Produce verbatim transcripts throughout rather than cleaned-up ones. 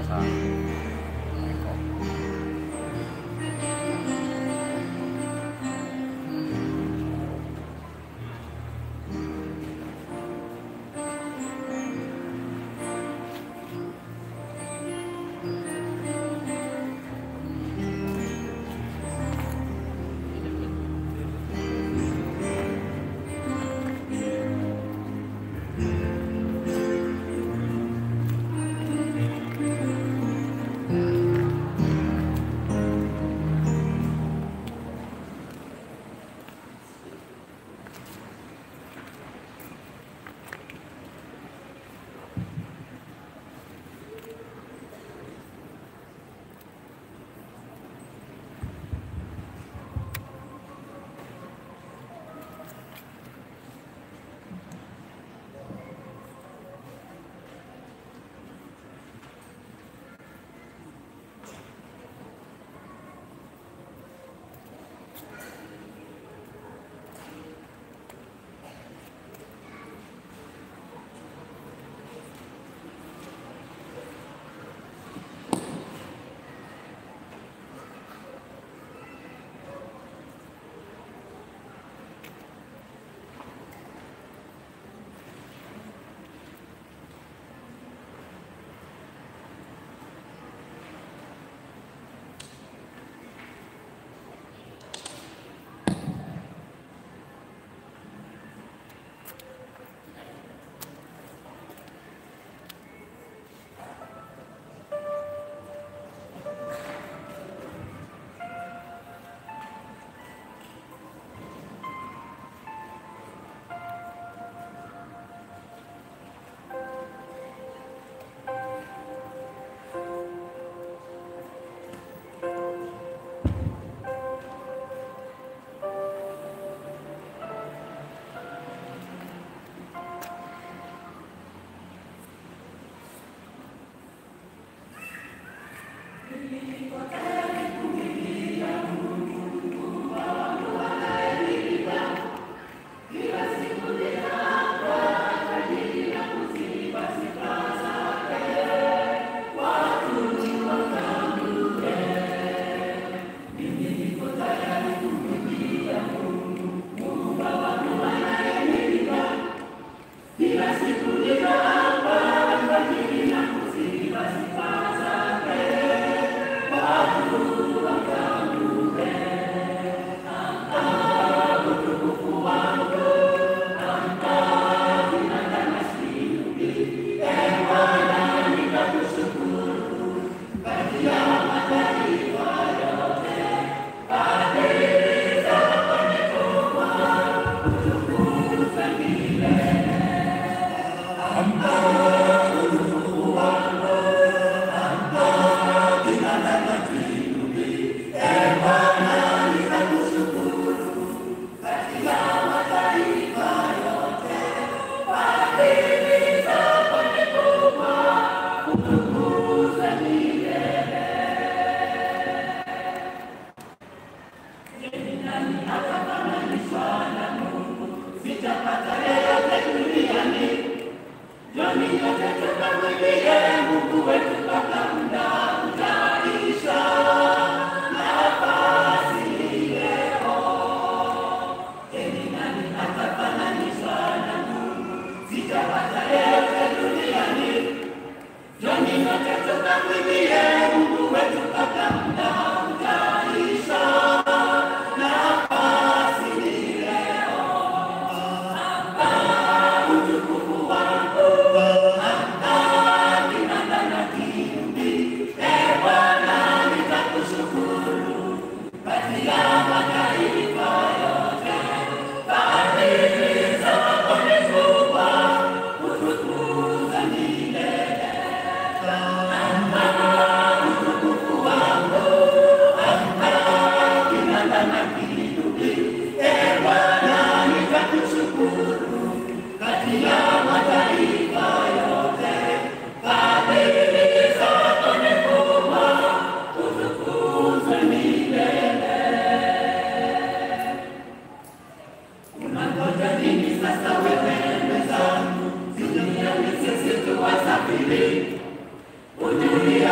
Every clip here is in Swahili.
rasa.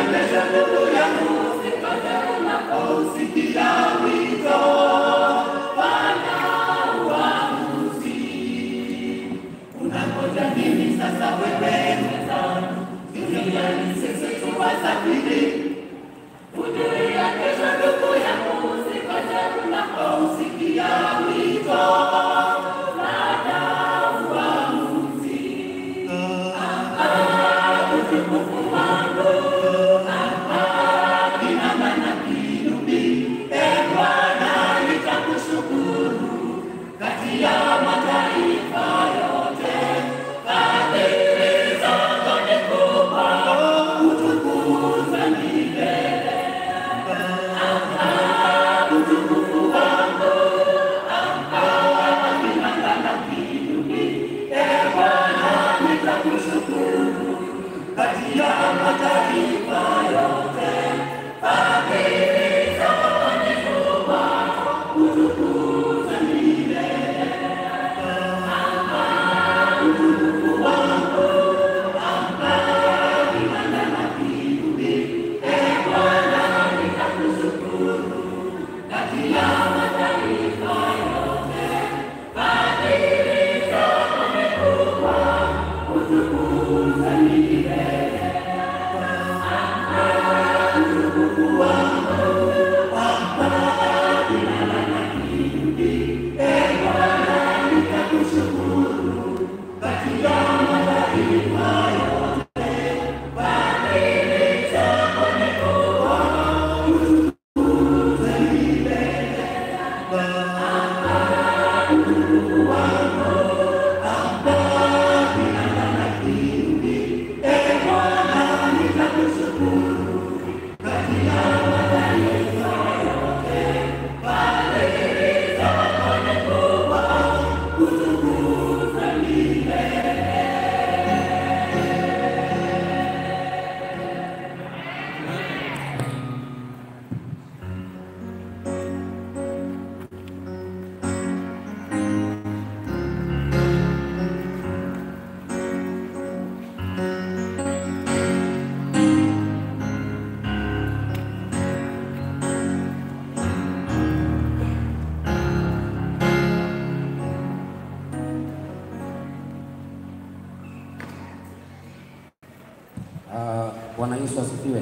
Bwana Yesu asifiwe.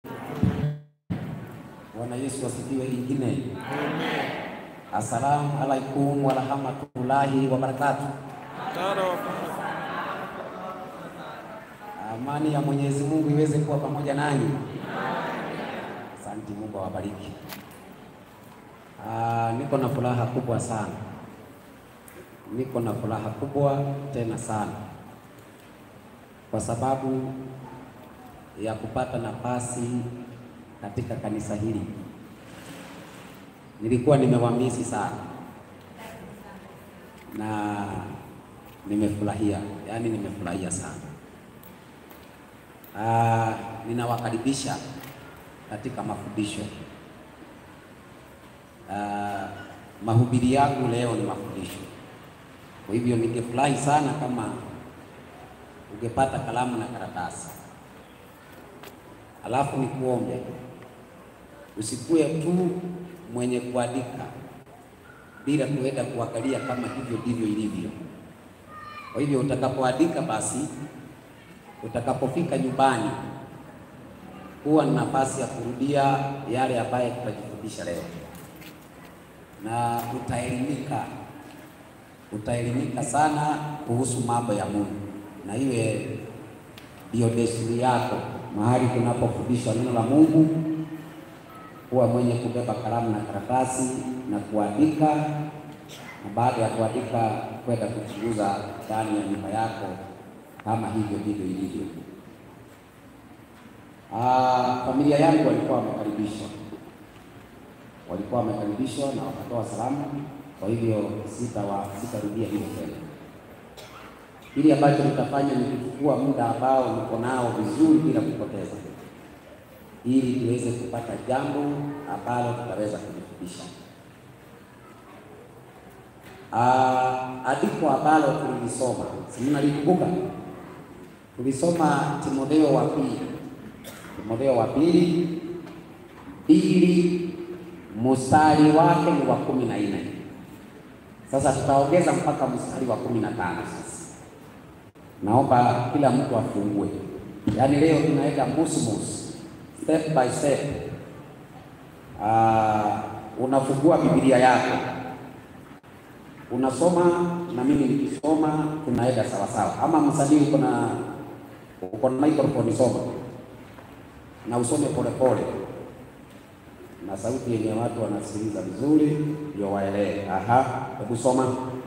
Bwana Yesu asifiwe ingine. Amen. Assalamu alaikum wa rahmatullahi wa barakatuh. Amani ya Mwenyezi Mungu iweze kuwa pamoja nanyi. Asante, Mungu awabariki. Ah, niko na furaha kubwa sana. Niko na furaha kubwa tena sana. Kwa sababu ya kupata nafasi katika kanisa hili. Nilikuwa nimewamisi sana na nimefurahia, yani nimefurahia sana. Ah, ninawakaribisha katika mafundisho. Ah, mahubiri yangu leo ni mafundisho. Kwa hivyo ningefurahi sana kama ungepata kalamu na karatasi. Alafu nikuombe usikue tu mwenye kuandika bila kuenda kuangalia kama hivyo ndivyo ilivyo. Kwa hivyo utakapoandika, basi utakapofika nyumbani kuwa na nafasi ya kurudia yale ambayo tutajifundisha leo, na utaelimika utaelimika sana kuhusu mambo ya Mungu, na iwe ndio desturi yako mahali tunapofundisha neno la Mungu, kuwa mwenye kubeba kalamu na karatasi na kuandika, na baada ya kuandika kwenda kuchunguza ndani ya nyumba yako kama hivyo ndivyo ilivyo. Ah, familia yangu walikuwa wamekaribishwa, walikuwa wamekaribishwa na wakatoa salamu. Kwa hivyo sitawa sitarudia hilo tena. Ili ambacho nitafanya ni kuchukua muda ambao niko nao vizuri bila kupoteza, ili tuweze kupata jambo ambalo tutaweza kujifundisha. Ah, andiko ambalo tulisoma, si mnalikumbuka? Tulisoma Timotheo wa pili Timotheo wa pili pili mstari wake ni wa kumi na nne. Sasa tutaongeza mpaka mstari wa kumi na tano. Sasa naomba kila mtu afungue, yaani leo tunaenda musmus, step by step. Uh, unafungua Biblia yako, unasoma na mimi nikisoma, tunaenda sawa sawa. Ama msanii uko na uko na microphone, soma na usome pole pole na sauti yenye watu wanasikiliza vizuri ndio waelewe. Aha, hebu soma.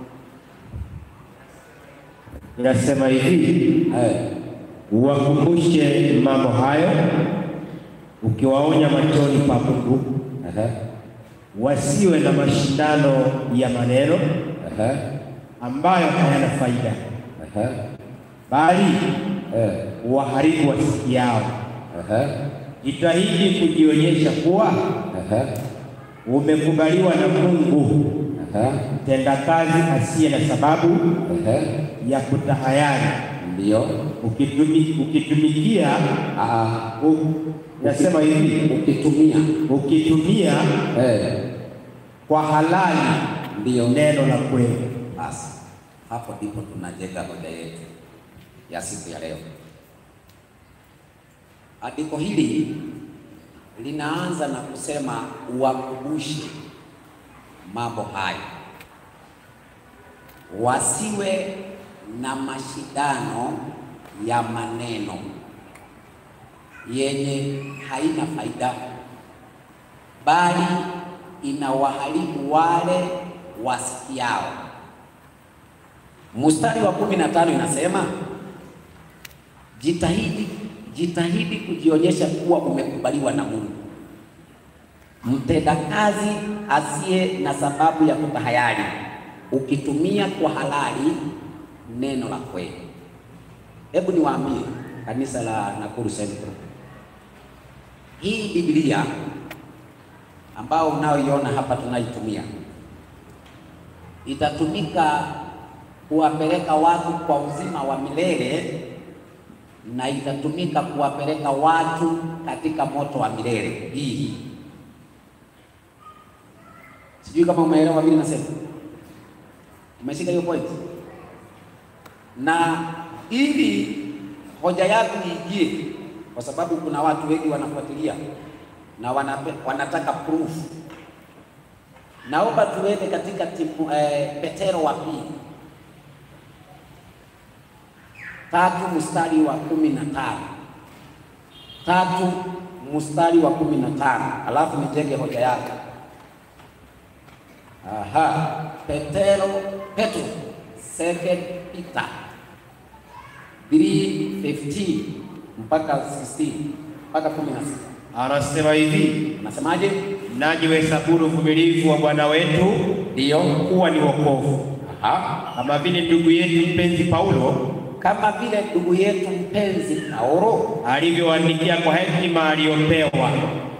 Inasema hivi, eh, uwakumbushe mambo hayo ukiwaonya machoni pa Mungu, eh, wasiwe na mashindano ya maneno eh, ambayo hayana faida, eh, bali eh, waharibu wasikiao. eh, Jitahidi kujionyesha kuwa eh, umekubaliwa na Mungu, eh, mtendakazi asiye na sababu eh, ya kutahayari, ndio ukitumi, ukitumikia ah, u, nasema hivi, ukitumia ukitumia eh, kwa halali ndio neno la kweli. basi. Hapo ndipo tunajenga hoja yetu ya siku ya leo. Andiko hili linaanza na kusema uwakumbushe mambo haya, wasiwe na mashindano ya maneno yenye haina faida, bali inawaharibu wale wasikiao. Mstari wa kumi na tano inasema jitahidi jitahidi kujionyesha kuwa umekubaliwa na Mungu, mtendakazi asiye na sababu ya kutahayari, ukitumia kwa halali neno la kweli. Hebu niwaambie kanisa la Nakuru Central, hii Biblia ambao unaoiona hapa tunaitumia itatumika kuwapeleka watu kwa uzima wa milele na itatumika kuwapeleka watu katika moto wa milele. Hii sijui kama umeelewa vile nasema. Umeshika hiyo point? Na ili hoja yako iingie, kwa sababu kuna watu wengi wanafuatilia na wanape, wanataka proof. Naomba tuende katika timu, eh, Petero wa pili tatu mstari wa kumi na tano tatu mstari wa kumi na tano alafu nijenge hoja yake. Aha, Petero Petro second Peter three fifteen mpaka sixteen mpaka kumi na sita Anasema hivi, anasemaje? nanyi hesabuni uvumilivu wa Bwana wetu ndio kuwa ni wokovu. Aha, Kama vile ndugu yetu mpenzi Paulo kama vile ndugu yetu mpenzi Paulo alivyoandikia kwa hekima aliyopewa,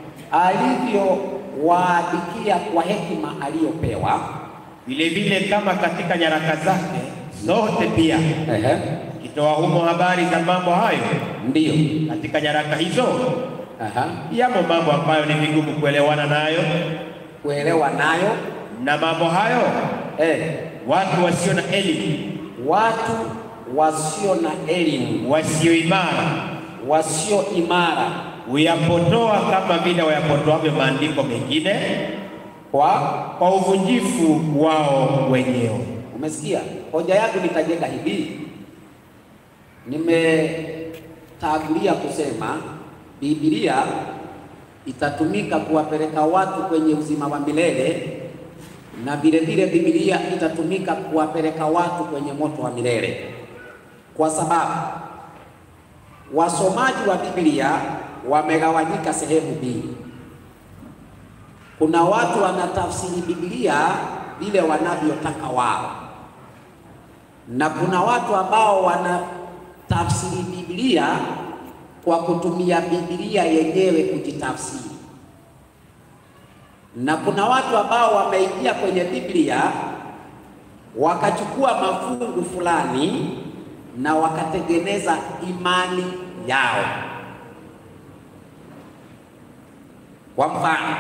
alivyowaandikia kwa hekima aliyopewa, vile vile kama katika nyaraka zake zote pia, ehe, kitoa humo habari za mambo hayo. ndio, Katika nyaraka hizo aha, yamo mambo ambayo ni vigumu kuelewana nayo, kuelewa nayo, na mambo hayo eh, watu wasio na elimu, watu wasio na elimu, wasio imara, wasio imara huyapotoa kama vile wayapotoavyo maandiko mengine kwa kwa uvunjifu wao wenyewe. Umesikia? Hoja yangu nitajenga hivi. Nimetangulia kusema Biblia itatumika kuwapeleka watu kwenye uzima wa milele, na vile vile Biblia itatumika kuwapeleka watu kwenye moto wa milele, kwa sababu wasomaji wa Biblia wamegawanyika sehemu mbili. Kuna watu wanatafsiri Biblia vile wanavyotaka wao, na kuna watu ambao wanatafsiri Biblia kwa kutumia Biblia yenyewe kujitafsiri, na kuna watu ambao wameingia kwenye Biblia wakachukua mafungu fulani na wakatengeneza imani yao. Kwa mfano,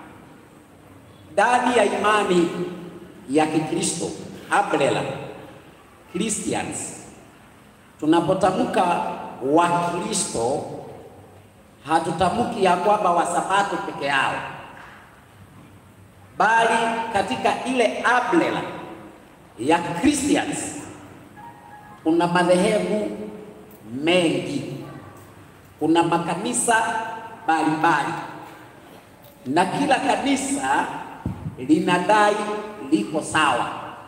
ndani ya imani ya Kikristo, umbrella Christians, tunapotamka Wakristo hatutamki ya kwamba Wasabato peke yao, bali katika ile umbrella ya Christians kuna madhehebu mengi, kuna makanisa mbalimbali, na kila kanisa linadai liko sawa.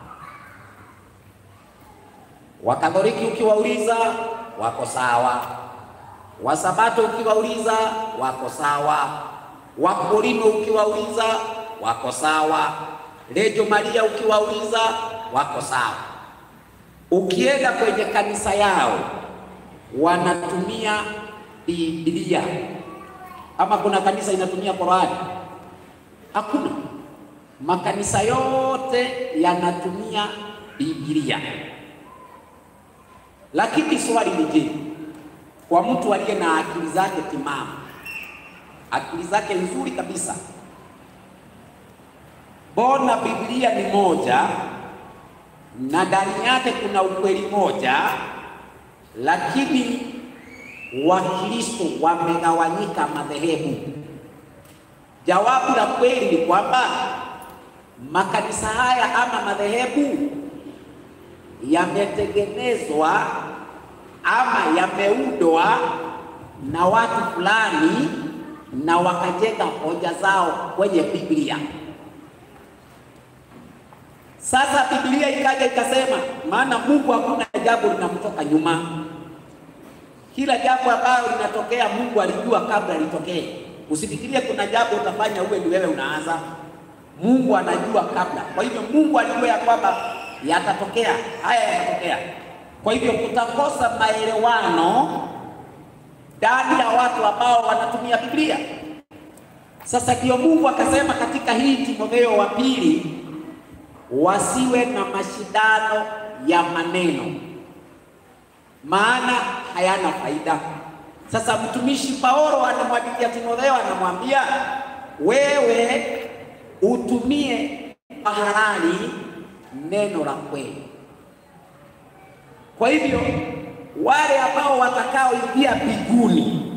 Wakatoliki ukiwauliza wako sawa, Wasabato ukiwauliza wako sawa, Wakorino ukiwauliza wako sawa, Reggio Maria ukiwauliza wako sawa. Ukienda kwenye kanisa yao wanatumia Biblia. Ama kuna kanisa inatumia Qur'ani? Hakuna. Makanisa yote yanatumia Biblia. Lakini swali ni je, kwa mtu aliye na akili zake timamu, akili zake nzuri kabisa, bona Biblia ni moja na ndani yake kuna ukweli moja, lakini Wakristo wamegawanyika madhehebu? Jawabu la kweli ni kwamba makanisa haya ama madhehebu yametengenezwa ama yameundwa na watu fulani na wakajenga hoja zao kwenye Biblia. Sasa Biblia ikaja ikasema, maana Mungu hakuna jambo linamtoka nyuma. Kila jambo ambalo linatokea Mungu alijua kabla litokee. Usifikirie kuna jambo utafanya uwe ni wewe unaanza. Mungu anajua kabla. Kwa hivyo Mungu alijua ya kwamba yatatokea, haya yatatokea. Kwa hivyo kutakosa maelewano ndani ya watu ambao wanatumia Biblia. Sasa ndio Mungu akasema katika hii Timotheo wa pili, wasiwe na mashindano ya maneno, maana hayana faida. Sasa mtumishi Paulo anamwandikia Timotheo, anamwambia wewe utumie halali neno la kweli. Kwa hivyo wale ambao watakaoingia mbinguni,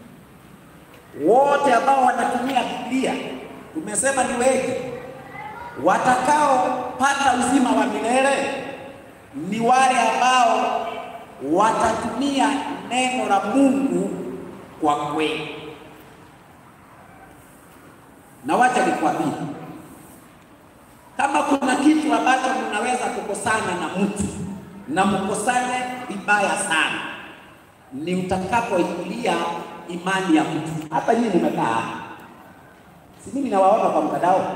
wote ambao wanatumia Biblia, tumesema ni wengi, watakaopata uzima wa milele ni wale ambao watatumia neno la Mungu kwa kweli. Na wacha nikwambie, kama kuna kitu ambacho mnaweza kukosana na mtu na mkosane vibaya sana, ni utakapoingilia imani ya mtu. Hapa nyinyi mmekaa, si mimi nawaona kwa mtandao,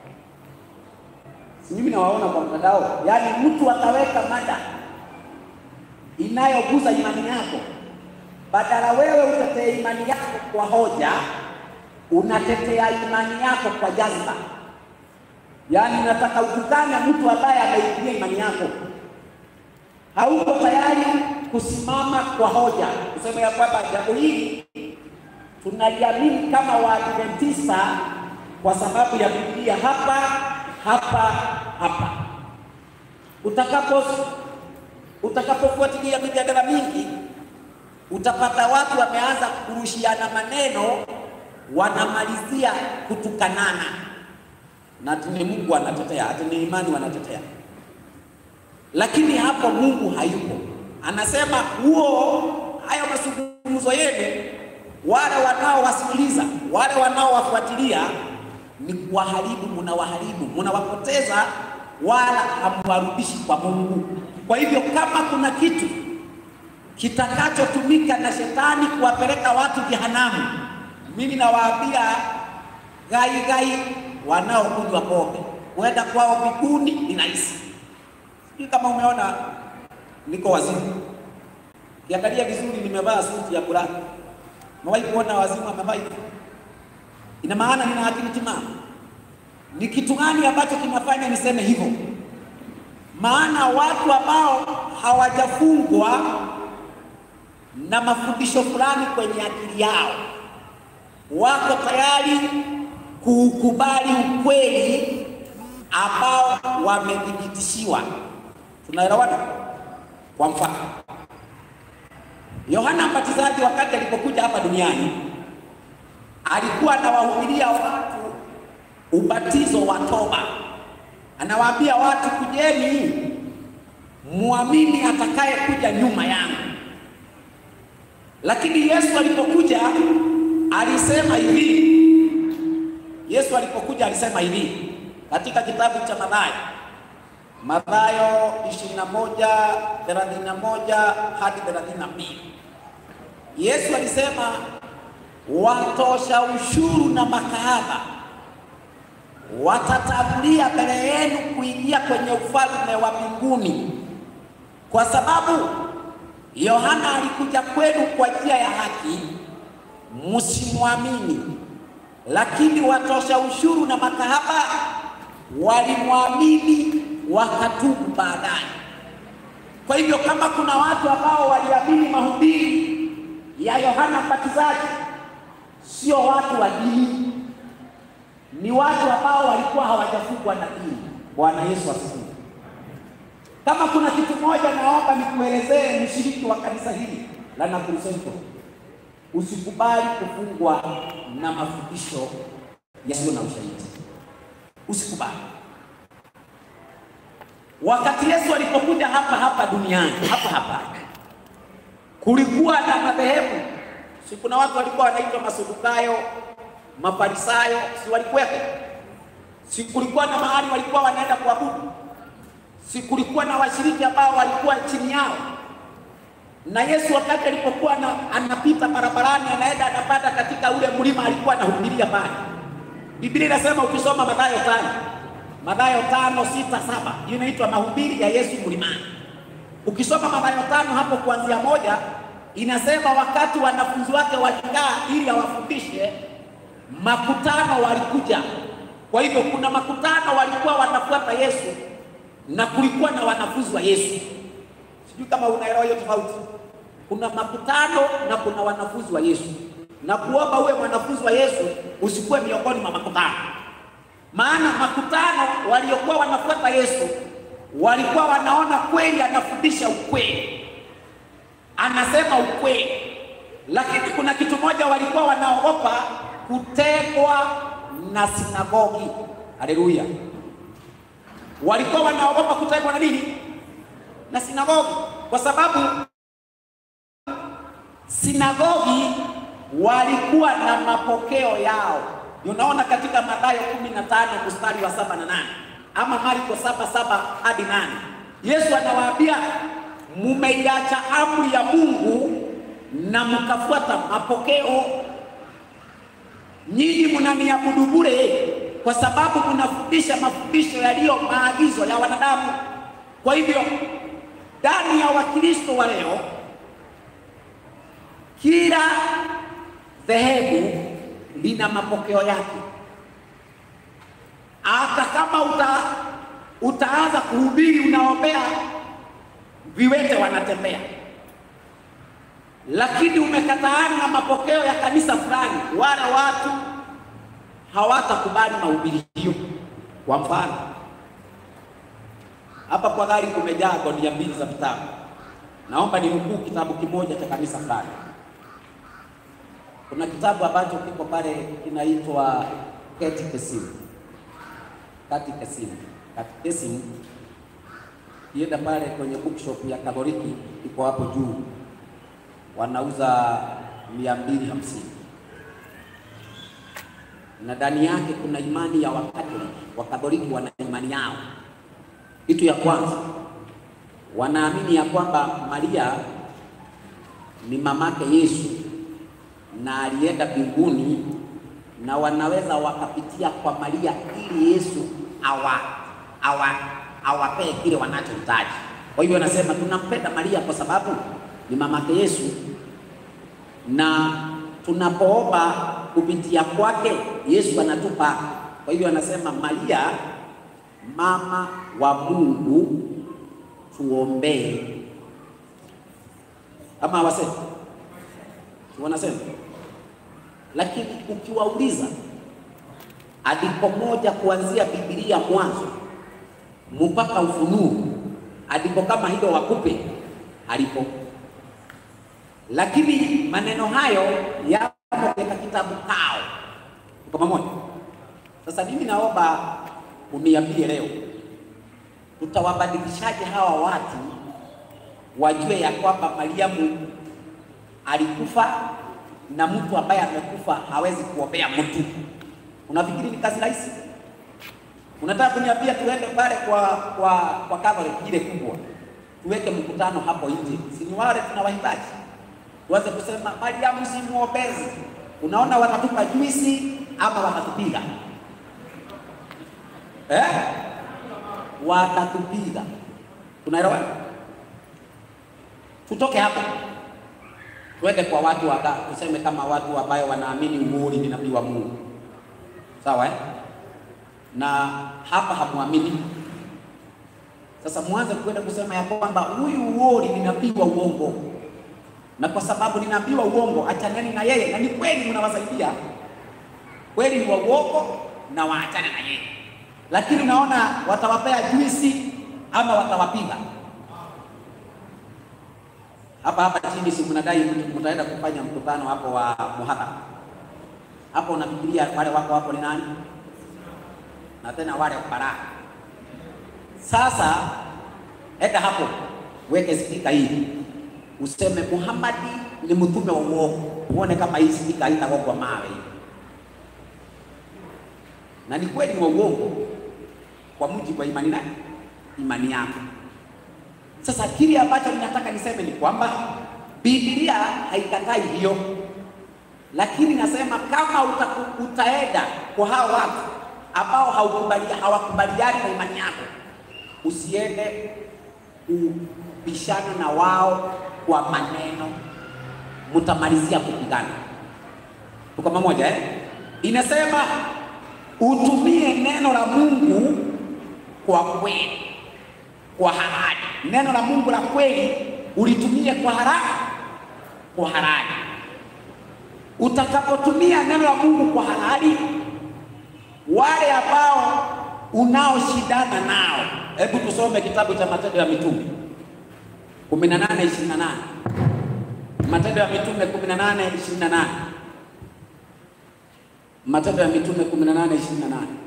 si mimi nawaona kwa mtandao. Yaani mtu ataweka mada inayogusa imani yako, badala wewe utetee imani yako kwa hoja, unatetea imani yako kwa jazba. Yaani unataka utukane mtu ambaye ameingia imani yako. Hauko tayari kusimama kwa hoja, kusema ya kwamba jambo hili tunaliamini kama Waadventista kwa sababu ya Biblia hapa hapa hapa. Utakapo utakapofuatilia mijadala mingi, utapata watu wameanza kurushiana maneno, wanamalizia kutukanana, na ni Mungu anatetea, ati ni imani wanatetea. Lakini hapo Mungu hayupo. Anasema huo hayo mazungumzo yenu, wale wanaowasikiliza, wale wanaowafuatilia, ni kuwaharibu, mnawaharibu, mnawapoteza, wala hamwarudishi kwa Mungu. Kwa hivyo kama kuna kitu kitakachotumika na shetani kuwapeleka watu jehanamu, mimi nawaambia gai gai wanaokunywa pombe kwenda kwao mbinguni ni rahisi. Sijui kama umeona niko wazimu. Kiangalia vizuri nimevaa suti ya black. Mwahi kuona wazimu amevaa hivi? Ina maana nina akili timamu. Ni kitu gani ambacho kinafanya niseme hivyo? Maana watu ambao hawajafungwa na mafundisho fulani kwenye akili yao, wako tayari kukubali ukweli ambao wamedhibitishiwa. Tunaelewana? Kwa mfano, Yohana Mbatizaji wakati alipokuja hapa duniani alikuwa anawahubiria watu ubatizo wa toba. Anawaambia watu, kujeni muamini atakaye kuja nyuma yangu. Lakini Yesu alipokuja alisema hivi. Yesu alipokuja alisema hivi katika kitabu cha Mathayo. Mathayo ishirini na moja thelathini na moja hadi thelathini na mbili. Yesu alisema, watosha ushuru na makahaba watatangulia mbele yenu kuingia kwenye ufalme wa mbinguni, kwa sababu Yohana alikuja kwenu kwa njia ya haki, msimwamini, lakini watosha ushuru na makahaba walimwamini wakatubu baadaye. Kwa hivyo kama kuna watu ambao waliamini mahubiri ya Yohana Mbatizaji, sio watu wa dini, ni watu ambao walikuwa hawajafungwa na dini. Bwana Yesu asifiwe. Kama kuna kitu moja naomba nikuelezee, mshiriki wa kanisa hili la Nakuru Central, usikubali kufungwa na mafundisho yasiyo na ushahidi. Usikubali. Wakati Yesu alipokuja hapa hapa duniani, hapa hapa kulikuwa na madhehebu. Si kuna watu walikuwa wanaitwa Masadukayo, Mafarisayo, si walikuwepo? Si kulikuwa na mahali walikuwa wanaenda kuabudu? Si kulikuwa na washiriki ambao walikuwa chini yao? Na Yesu wakati alipokuwa anapita barabarani, anaenda anapanda katika ule mlima, alikuwa anahubiria pale. Biblia inasema, ukisoma Mathayo tano, Mathayo tano sita saba, hiyo inaitwa mahubiri ya Yesu mlimani. Ukisoma Mathayo tano hapo kuanzia moja, inasema wakati wanafunzi wake walikaa ili awafundishe, makutano walikuja. Kwa hivyo kuna makutano walikuwa wanafuata Yesu na kulikuwa na wanafunzi wa Yesu. Sijui kama unaelewa hiyo tofauti. Kuna makutano na kuna wanafunzi wa Yesu. Na kuomba uwe mwanafunzi wa Yesu, usikuwe miongoni mwa makutano. Maana makutano waliokuwa wanafuata Yesu walikuwa wanaona kweli anafundisha ukweli, anasema ukweli. Lakini kuna kitu moja walikuwa wanaogopa, kutekwa na sinagogi. Haleluya. Walikuwa wanaogopa kutekwa na nini? Na sinagogi. Kwa sababu sinagogi walikuwa na mapokeo yao. Unaona katika Mathayo kumi na tano mstari wa saba na nane, ama Marko saba saba hadi nane. Yesu anawaambia, mumeiacha amri ya Mungu na mkafuata mapokeo. Nyinyi mnaniabudu bure kwa sababu mnafundisha mafundisho yaliyo maagizo ya wanadamu. Kwa hivyo ndani ya Wakristo wa leo, kila dhehebu lina mapokeo yake. Hata kama uta, utaanza kuhubiri unaombea viwete wanatembea, lakini umekataana na mapokeo ya kanisa fulani, wala watu hawatakubali mahubiri hiyo. Kwa mfano, hapa kwa gari kumejaa gunia mbili za vitabu. Naomba ninukuu kitabu kimoja cha kanisa fulani. Kuna kitabu ambacho kiko pale kinaitwa Catechism. Catechism. Catechism. Kienda pale kwenye bookshop ya Katoliki, iko hapo juu. Wanauza mia mbili hamsini. Na ndani yake kuna imani ya Wakatoliki. Wakatoliki wana imani yao. Kitu ya kwanza, wanaamini ya kwamba Maria ni mamake Yesu na alienda mbinguni, na wanaweza wakapitia kwa Maria ili Yesu awa awa awapee kile wanachohitaji. Kwa hivyo wanasema tunampenda Maria kwa sababu ni mamake Yesu, na tunapoomba kupitia kwake Yesu anatupa. Kwa hivyo wanasema Maria mama wa Mungu, tuombee. Kama wasema wanasema Lakini ukiwauliza andiko moja kuanzia Biblia mwanzo mpaka Ufunuo, andiko kama hilo wakupe alipo. Lakini maneno hayo yapo katika kitabu kao kama moja. Sasa mimi naomba uniambie leo, tutawabadilishaje hawa watu wajue ya kwamba Mariamu alikufa na mtu ambaye amekufa hawezi kuombea mtu? Unafikiri ni kazi rahisi? Unataka kuniambia tuende pale kwa kwa kwa Catholic ile kubwa, tuweke mkutano hapo nje? Si ni wale tunawahitaji tuanze kusema Mariamu si muombezi? Unaona watatupa juisi ama watatupiga? Eh? Watatupiga. Tunaelewa? Tutoke hapa tuende kwa watu waka, tuseme kama watu ambao wanaamini uoli ni nabii wa Mungu. Sawa eh? Na hapa hamuamini. Sasa mwanze kwenda kusema ya kwamba huyu uoli ni nabii wa uongo. Na kwa sababu ni nabii wa uongo, achaneni na yeye. Na ni kweli mnawasaidia. Kweli ni wa uongo na waachane na yeye. Lakini naona watawapea juisi ama watawapiga. Hapa hapa chini si mnadai mtaenda kufanya mkutano hapo wa muhadhara. Hapo unafikiria wale wako hapo ni nani? Na tena wale para. Sasa enda hapo, weke spika hii. Useme Muhammad ni mtume wa uongo. Uone kama hii spika haitagongwa mawe. Na ni kweli wa uongo kwa mujibu wa imani na imani yako. Sasa kile ambacho ninataka niseme ni kwamba Biblia haikatai hiyo. Lakini nasema kama uta, utaenda kwa hao watu ambao haukubalia hawakubaliani na imani yako, usiende kubishana na wao kwa maneno, mtamalizia kupigana. Tuko pamoja eh? Inasema utumie neno la Mungu kwa kweli, kwa halali. Neno la Mungu la kweli ulitumie kwa haraka, kwa halali. Utakapotumia neno la Mungu kwa halali, wale ambao unaoshindana nao, hebu tusome kitabu cha Matendo ya Mitume kumi na nane ishirini na nane. Matendo ya Mitume kumi na nane ishirini na nane. Matendo ya Mitume kumi na nane ishirini na nane.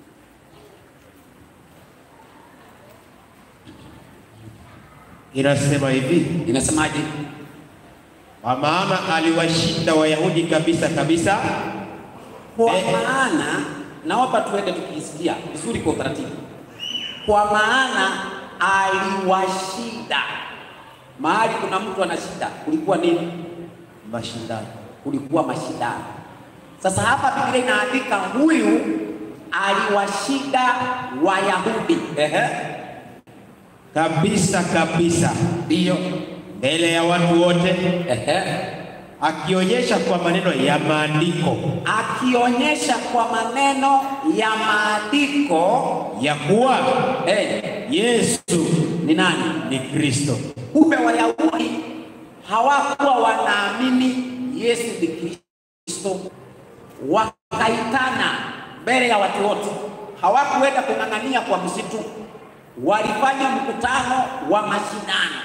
Inasema hivi, inasemaje? Kwa maana aliwashinda Wayahudi kabisa kabisa. Kwa maana, naomba tuende tukisikia vizuri kwa utaratibu. Kwa maana aliwashinda. Mahali kuna mtu ana shida, kulikuwa nini? Mashindano. Kulikuwa mashindano. Sasa hapa Biblia inaandika huyu aliwashinda Wayahudi. Ehe. Kabisa kabisa. Ndio. Mbele ya watu wote. Ehe. Akionyesha kwa maneno ya maandiko. Akionyesha kwa maneno ya maandiko ya kuwa eh, Yesu ni nani? Ni Kristo. Kumbe Wayahudi hawakuwa wanaamini Yesu ni Kristo. Wakaitana mbele ya watu wote. Hawakuenda kung'ang'ania kwa msitu. Walifanya mkutano wa mashindano.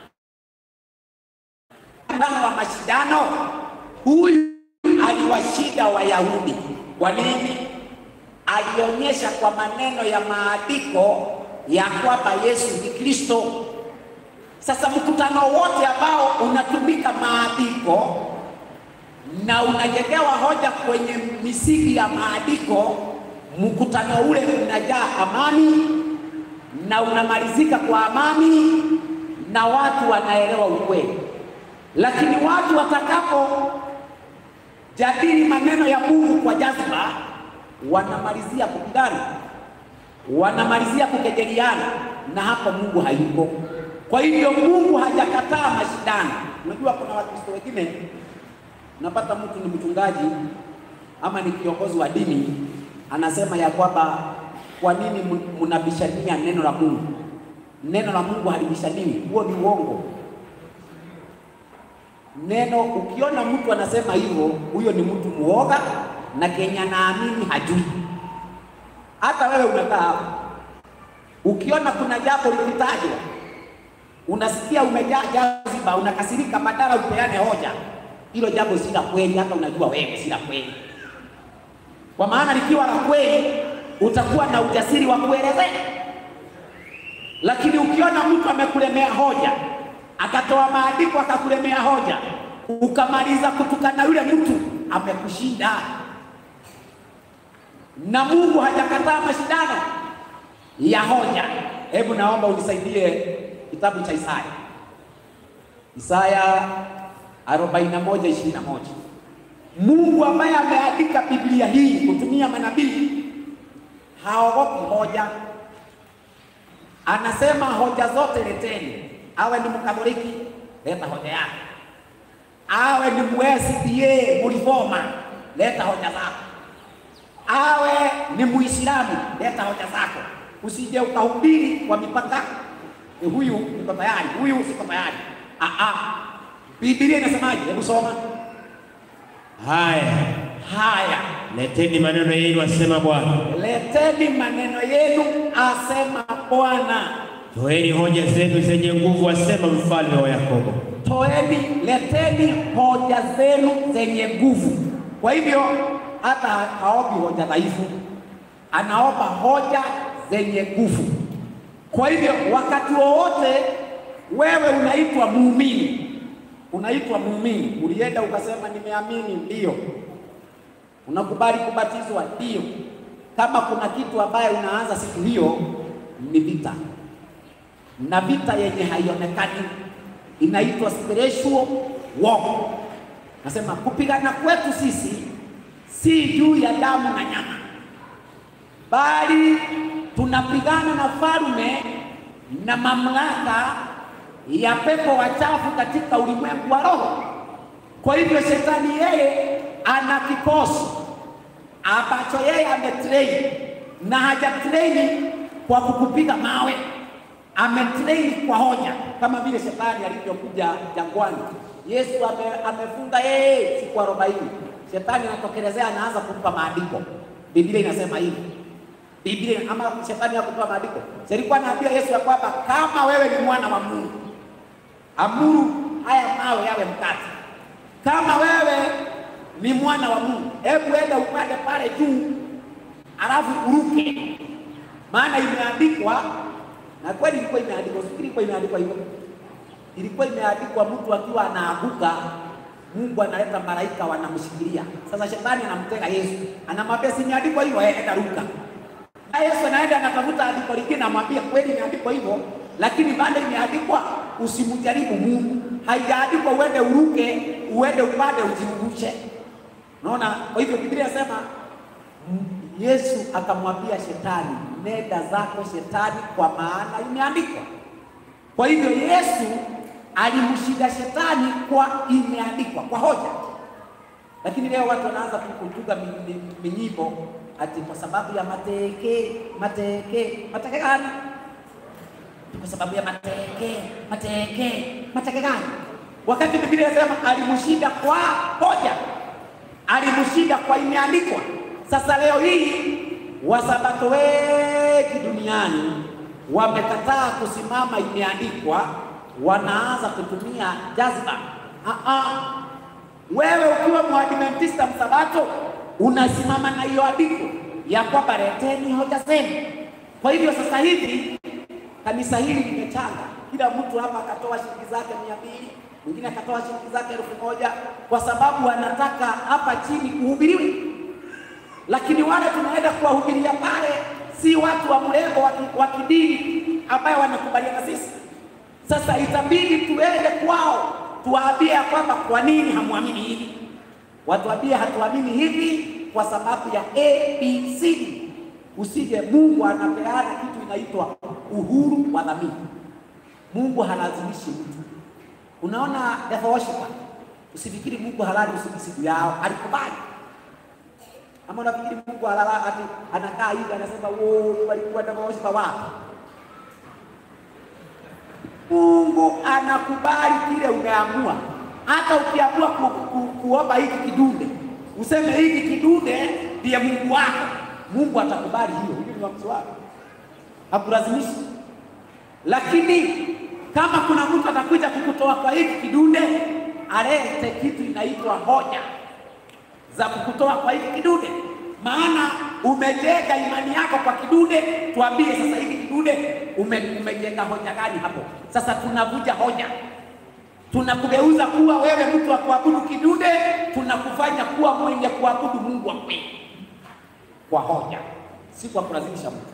Mkutano wa mashindano, huyu aliwashinda Wayahudi. Kwa nini? Alionyesha kwa maneno ya maandiko ya kwamba Yesu ni Kristo. Sasa mkutano wote ambao unatumika maandiko na unajengewa hoja kwenye misingi ya maandiko, mkutano ule unajaa amani na unamalizika kwa amani na watu wanaelewa ukweli. Lakini watu watakapo jadili maneno ya Mungu kwa jazba, wanamalizia kupigana, wanamalizia kukejeliana, na hapo Mungu hayuko. Kwa hivyo Mungu hajakataa mashindano. Unajua kuna Wakristo wengine, unapata mtu ni mchungaji ama ni kiongozi wa dini, anasema ya kwamba kwa nini mnabishania neno la Mungu? Neno la Mungu halibishaniwi. Huo ni uongo. Neno ukiona mtu anasema hivyo, huyo ni mtu muoga na Kenya naamini hajui. Hata wewe unakaa hapo, ukiona kuna jambo likitajwa, unasikia umejaa jaziba, unakasirika, badala upeane hoja, hilo jambo si la kweli, hata unajua wewe si la kweli. Kwa maana likiwa la kweli, utakuwa na ujasiri wa kuelezea. Lakini ukiona mtu amekulemea hoja, akatoa maandiko akakulemea hoja, ukamaliza kutukana yule mtu, amekushinda. Na Mungu hajakataa mashindano ya hoja. Hebu naomba unisaidie kitabu cha Isaya. Isaya arobaini na moja ishirini na moja. Mungu ambaye ameandika Biblia hii kutumia manabii haogopi hoja. Anasema hoja zote leteni. Awe ni Mkatoliki, leta hoja yake. Awe ni M C D A mlivoma, leta hoja zako. Awe ni Muislamu, leta hoja zako. Usije ukahubiri kwa mipaka. E, huyu niko tayari, huyu siko tayari. Ah ah. Biblia inasemaje? Hebu soma. Haya, haya, leteni maneno yenu asema Bwana. Leteni maneno yenu asema Bwana. Toeni hoja zenu zenye nguvu asema Mfalme wa Yakobo. Toeni, leteni hoja zenu zenye nguvu. Kwa hivyo hata haombi hoja dhaifu, anaomba hoja zenye nguvu. Kwa hivyo wakati wowote wewe unaitwa muumini, unaitwa muumini, ulienda ukasema nimeamini, ndio. Unakubali kubatizwa, ndio. Kama kuna kitu ambaye unaanza siku hiyo ni vita, na vita yenye haionekani inaitwa spiritual war. Nasema kupigana kwetu sisi si juu ya damu na nyama, bali tunapigana na falme na mamlaka ya pepo wachafu katika ulimwengu wa roho. Kwa hivyo shetani yeye ana kikosi ambacho yeye ametrain, na hajatrain kwa kukupiga mawe, ametrain kwa hoja. Kama vile shetani alivyokuja jangwani, Yesu ame, amefunga yeye siku arobaini. Shetani anatokelezea, anaanza kumpa maandiko. Biblia inasema hivi. Biblia ama shetani hakutoa maandiko. Alikuwa anaambia Yesu ya kwamba kama wewe ni mwana wa Mungu, amuru haya mawe yawe mkate. Kama wewe ni mwana wa Mungu, hebu enda upande pale juu, alafu uruke. Maana imeandikwa, na kweli ilikuwa imeandikwa, sikiri ilikuwa imeandikwa hivyo. Ilikuwa imeandikwa mtu akiwa anaanguka, Mungu analeta malaika wanamshikilia. Sasa shetani anamtega Yesu, anamwambia si imeandikwa hivyo, enda ruka. Na Yesu anaenda anatafuta andiko lingine, anamwambia kweli imeandikwa hivyo, lakini bado imeandikwa usimjaribu Mungu. Haijaandikwa uende uruke, uende upande ujirushe. Unaona? Kwa hivyo Biblia inasema Yesu akamwambia shetani, nenda zako shetani, kwa maana imeandikwa. Kwa hivyo Yesu alimshinda shetani kwa imeandikwa, kwa hoja. Lakini leo watu wanaanza kukutuga minyimbo ati kwa sababu ya mateke, mateke, mateke gani? Kwa sababu ya mateke, mateke, mateke gani? Wakati Biblia inasema alimshinda kwa hoja, alimshinda kwa imeandikwa. Sasa leo hii wasabato wengi duniani wamekataa kusimama imeandikwa, wanaanza kutumia jazba. Ah ah. Wewe ukiwa Mwadventista msabato unasimama na hiyo andiko ya kwamba leteni hoja zenu. Kwa hivyo sasa hivi kanisa hili limechanga, kila mtu hapa akatoa shilingi zake mia mbili, mwingine akatoa shilingi zake elfu moja, kwa sababu anataka hapa chini kuhubiriwe. Lakini wale tunaenda kuwahubiria pale si watu wa mrengo wa kidini ambaye wanakubaliana sisi. Sasa itabidi tuende kwao tuwaambie kwamba kwa nini hamwamini hivi. Watuambie hatuamini hivi kwa sababu ya A B C. Usije, Mungu anapeana kitu inaitwa uhuru wa dhamiri. Mungu halazimishi mtu. Unaona devil worshiper, usifikiri Mungu halali usiku yao, alikubali. Ama unafikiri Mungu halala ati anakaa hivi anasema wao walikuwa devil worshiper wapi? Mungu anakubali kile umeamua. Hata ukiamua ku, ku, kuomba hiki kidude, useme hiki kidude ndiye Mungu wako, Mungu atakubali hiyo. Hiyo ni uamuzi wako, hakulazimishi. Lakini kama kuna mtu atakuja kukutoa kwa hiki kidude, alete kitu inaitwa hoja za kukutoa kwa hiki kidude. Maana umejenga imani yako kwa kidude, tuambie sasa hiki kidude ume, umejenga hoja gani hapo? Sasa tunavuja hoja, tunakugeuza kuwa wewe mtu wa kuabudu kidude, tunakufanya kuwa mwenye kuabudu Mungu wa kweli kwa hoja, si kwa kulazimisha mtu.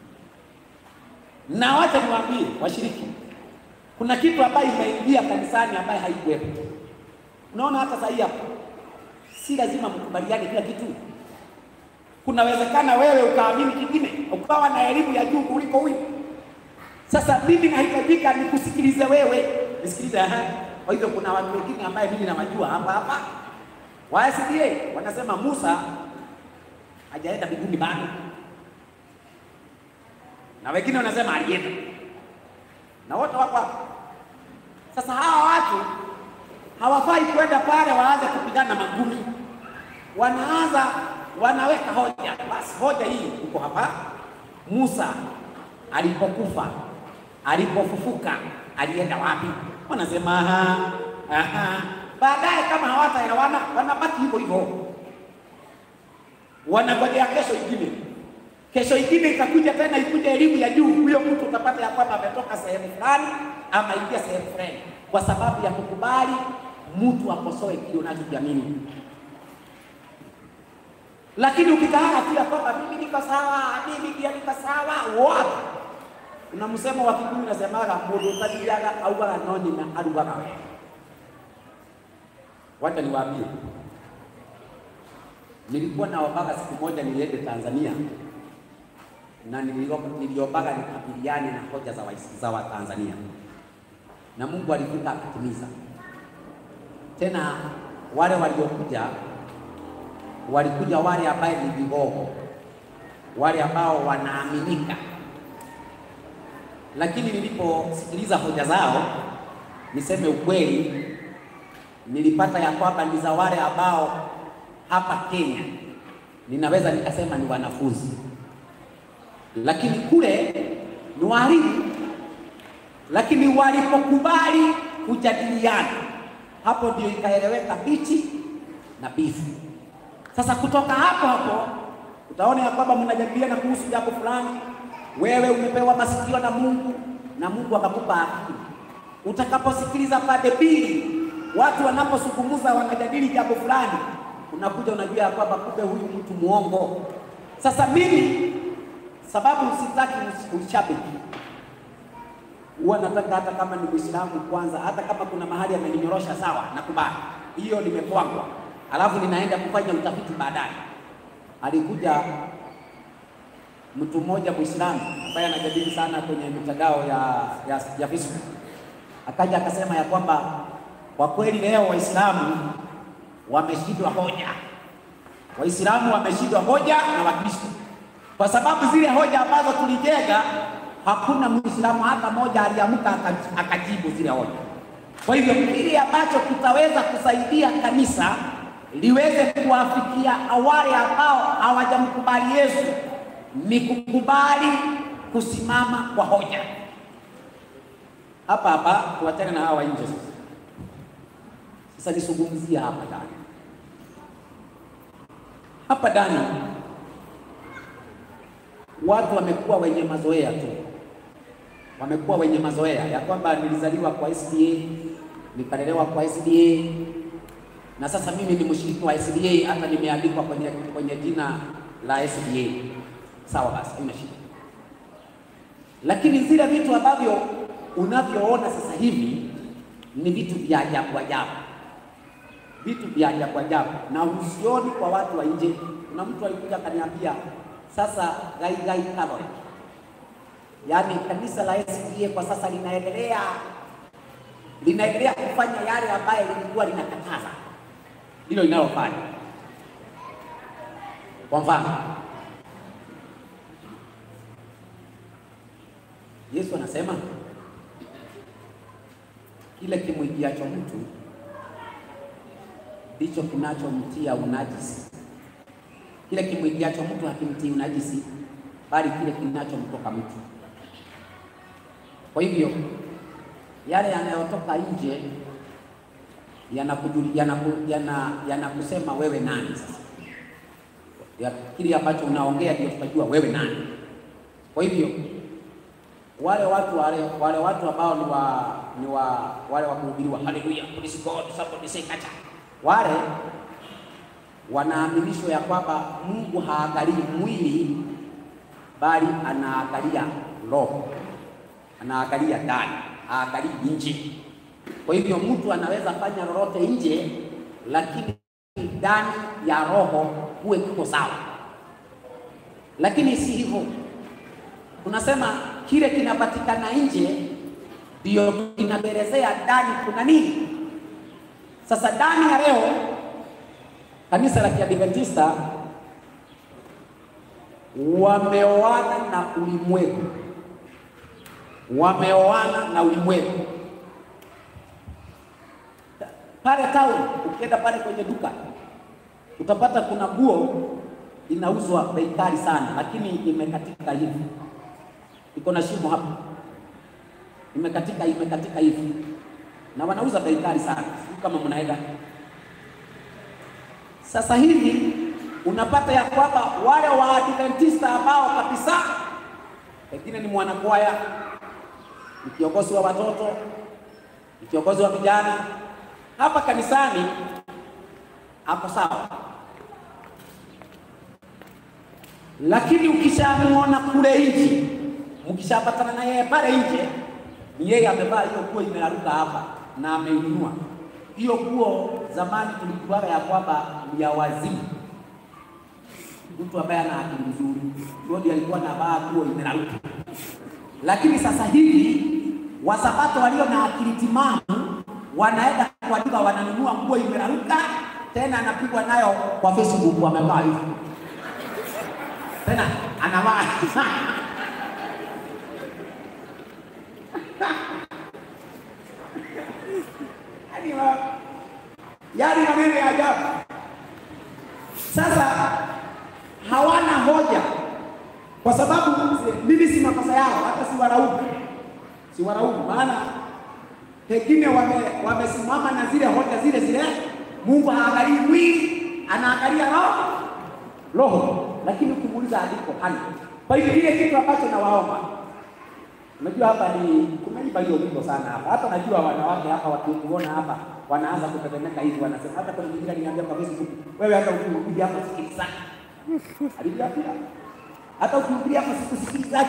Na wacha niwaambie washiriki, kuna kitu ambayo imeingia kanisani ambayo haikuwepo. Unaona hata sasa hapa, si lazima mkubaliane kila kitu. Kunawezekana wewe ukaamini kingine, ukawa na elimu ya juu kuliko huyu. Sasa mimi nahitajika nikusikilize wewe, nisikilize. Aha, kwa hivyo kuna watu wengine ambao mimi nawajua hapa hapa wa S D A wanasema Musa hajaenda mbinguni bado, na wengine wanasema alienda, na wote wako hapa. Sasa hawa watu hawafai kwenda pale waanze kupigana magumi, wanaanza wanaweka hoja. Basi hoja hii uko hapa, Musa alipokufa, alipofufuka, alienda wapi? Wanasema aha, aha. Baadaye kama hawataelewana wanabaki hivyo hivyo, wanangojea kesho ingine. Kesho ingine itakuja tena, ikuja elimu ya juu, huyo mtu utapata ya kwamba ametoka sehemu fulani ama ingia sehemu fulani, kwa sababu ya kukubali mtu akosoe kile unachokiamini. Lakini ukikaa tu ya kwamba mimi niko sawa, mimi pia niko sawa, wapi? Kuna msemo wa Kikuyu unasemaga mundu utajiaga augaga no nyina arugaga we. Wacha niwaambie, nilikuwa naombaga siku moja niende Tanzania, na niliombaga nikabiliane na hoja za Waislamu wa Tanzania, na Mungu alifika akatimiza. Tena wale waliokuja walikuja wale ambao ni vigogo, wale ambao wanaaminika. Lakini niliposikiliza hoja zao, niseme ukweli, nilipata ya kwamba ni za wale ambao hapa Kenya ninaweza nikasema ni wanafunzi, lakini kule ni walimu. Lakini walipokubali kujadiliana, hapo ndio ikaeleweka bichi na bifu. Sasa kutoka hapo hapo utaona ya kwamba mnajadiliana kuhusu jambo fulani. Wewe umepewa masikio na Mungu, na Mungu akakupa akili. Utakaposikiliza pande mbili, watu wanaposungumuza wanajadili jambo fulani, unakuja unajua ya kwamba kumbe huyu mtu muongo. Sasa mimi sababu sitaki ushabiki, huwa nataka hata kama ni Muislamu kwanza, hata kama kuna mahali ameninyorosha sawa, nakubali hiyo, nimepangwa, alafu ninaenda kufanya utafiti baadaye. Alikuja mtu mmoja Muislamu ambaye anajadili sana kwenye mitandao ya ya, ya Facebook, akaja akasema ya kwamba kwa kweli leo Waislamu wameshindwa hoja, Waislamu wameshindwa hoja na Wakristo, kwa sababu zile hoja ambazo tulijenga hakuna Muislamu hata moja aliamka akajibu zile hoja. Kwa hivyo kile ambacho kitaweza kusaidia kanisa liweze kuwafikia wale ambao hawajamkubali Yesu ni kukubali kusimama kwa hoja. Hapa hapa tuachane na hawa nje sasa. Sasa nisungumzia hapa ndani. Hapa ndani watu wamekuwa wenye mazoea tu, wamekuwa wenye mazoea ya kwamba nilizaliwa kwa S D A, nikalelewa kwa S D A, na sasa mimi ni mshiriki wa S D A, hata nimeandikwa kwenye kwenye jina la S D A. Sawa, basi haina shida. Lakini zile vitu ambavyo unavyoona sasa hivi ni vitu vya ajabu ajabu, vitu vya ajabu ajabu, na usioni kwa watu wa nje. Kuna mtu alikuja akaniambia, sasa gai gai Catholic, yaani kanisa la S D A kwa sasa linaendelea linaendelea kufanya yale ambayo lilikuwa linakataza, hilo linalofanya. Kwa mfano, Yesu anasema kile kimwingiacho mtu ndicho kinachomtia unajisi. Kile kimwingiacho mtu hakimtii unajisi, bali kile kinachomtoka mtu. Kwa hivyo yale yanayotoka nje yanakusema yana, yana wewe nani sasa. Ya kile ambacho unaongea ndio tutajua wewe nani. Kwa hivyo wale watu wale, wale watu ambao ni wa ni wa wale wa kuhubiriwa haleluya, praise God, somebody say kacha. Wale wanaaminishwa ya kwamba Mungu haangalii mwili bali anaangalia roho. Anaangalia ndani, haangalii nje. Kwa hivyo mtu anaweza fanya lolote nje, lakini ndani ya roho huwe kiko sawa. Lakini si hivyo. Tunasema kile kinapatikana nje ndio kinabelezea ndani kuna nini. Sasa ndani ya leo kanisa la Kiadventista wameoana na ulimwengu. Wameoana na ulimwengu. Pale town ukienda pale kwenye duka utapata kuna nguo inauzwa bei kali sana, lakini imekatika hivi. Iko na shimo hapa. Imekatika imekatika hivi. Na wanauza bei kali sana. Sio kama mnaenda. Sasa hivi unapata ya kwamba wale wa Adventista ambao kabisa pengine ni mwanakwaya, ni kiongozi wa watoto, ni kiongozi wa vijana, hapa kanisani hapo sawa. Lakini ukishamuona kule nje, mkishapatana na yeye pale nje, ni yeye amevaa hiyo nguo imeraruka hapa na ameinua. Hiyo nguo zamani tulikuwa ya kwamba ni ya wazimu. Mtu ambaye ana akili nzuri ndio alikuwa anavaa nguo imeraruka. Lakini sasa hivi wasabato walio na akili timamu wanaenda kwa duka wananunua nguo imeraruka, tena anapigwa nayo kwa Facebook wamevaa hivi. Tena anavaa yari maneno ya ajabu. Sasa hawana hoja, kwa sababu mimi si makosa yao, hata si waraumu, si waraumu, maana pengine wame wamesimama na zile hoja zile zile. Mungu haangalii mwili, anaangalia roho roho. Lakini ukimuuliza andiko hana. Kwa hiyo ile kitu ambacho nawaomba, unajua hapa ni kumeiba hiyo wimbo sana hapa. Hata najua wanawake hapa wakiona hapa wanaanza kutetemeka hivi, wanasema hata kwa mwingine niambia kwa Facebook, wewe hata ukihubiri hapa sikiliza. Alivyo pia. Hata ukihubiri hapa sikusikiliza.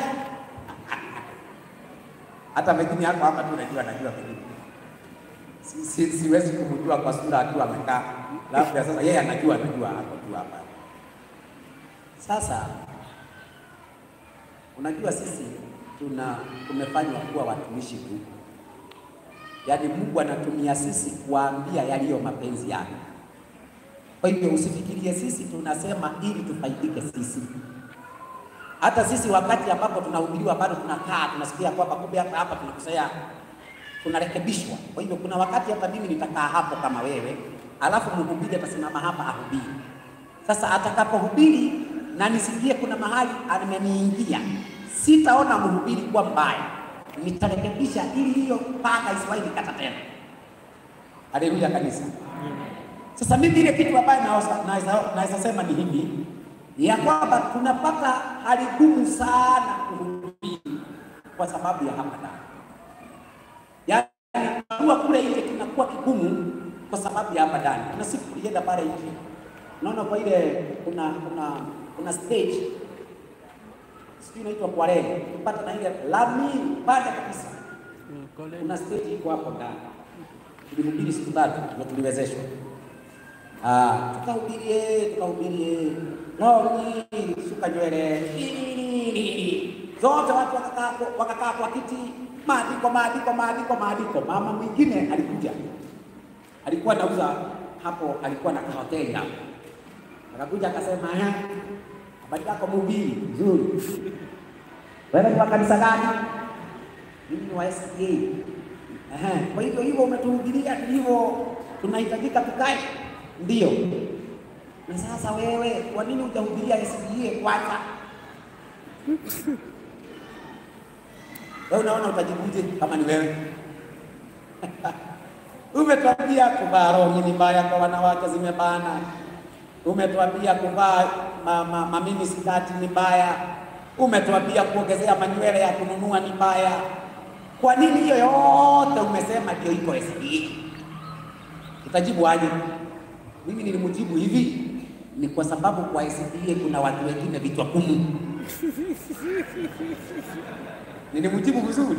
Hata mengine hapa hapa tu najua najua mengine. Si, si, siwezi kumjua kwa sura akiwa amekaa. Labda sasa yeye anajua anajua hapo tu hapa. Sasa unajua sisi tuna tumefanywa kuwa watumishi tu. Yaani Mungu anatumia sisi kuambia yaliyo mapenzi yake. Kwa hivyo usifikirie sisi tunasema ili tufaidike sisi. Hata sisi wakati ambapo tunahubiriwa bado tunakaa tunasikia kwamba kumbe hapa hapa tunakosea, tunarekebishwa. Kwa hivyo kuna wakati hapa mimi nitakaa hapo kama wewe, alafu mhubiri atasimama hapa ahubiri. Sasa atakapohubiri na nisikie kuna mahali ameniingia, sitaona mhubiri kwa mbaya, nitarekebisha ili hiyo paka isiwahi kata tena. Haleluya kanisa. Sasa mimi ile kitu ambayo naweza naweza sema ni hivi, ya kwamba tunapata hali ngumu sana kuhubiri kwa sababu ya hapa ndani. Yaani kwa kule ile tunakuwa kigumu kwa sababu ya hapa ndani. Kuna siku tulienda pale nje. Naona kwa ile kuna kuna kuna stage. Sisi inaitwa kwa leo. Tupata na ile lami baada kabisa. Kuna stage iko hapo ndani. Tulihubiri siku tatu na tuliwezeshwa. Ah, tukahubirie, tukahubirie. Lori, suka nywele. Zote watu wakakaa wakakaa kwa kiti, maandiko maandiko maandiko maandiko. Mama mwingine alikuja. Alikuwa anauza hapo, alikuwa na hoteli hapo. Akakuja akasema, "Eh, habari yako mhubiri? Nzuri. Wewe ni wa kanisa gani?" "Mimi ni wa S D A." "Eh, kwa hivyo hivyo umetuhubiria hivyo tunahitajika tukae." Ndio. Na sasa wewe, kwa nini hujahubiria S D A kwanza? Wewe unaona utajibuje kama ni wewe? Umetuambia kuvaa rongi ni mbaya kwa wanawake zimebana. Umetuambia kuvaa ma, ma, mini skati ni mbaya. Umetuambia kuongezea manywele ya kununua ni mbaya. Kwa nini hiyo yote umesema ndio iko S D A? Utajibu aje? Mimi nilimjibu hivi, ni kwa sababu kwa S D A kuna watu wengine vichwa kumu. Nilimjibu vizuri.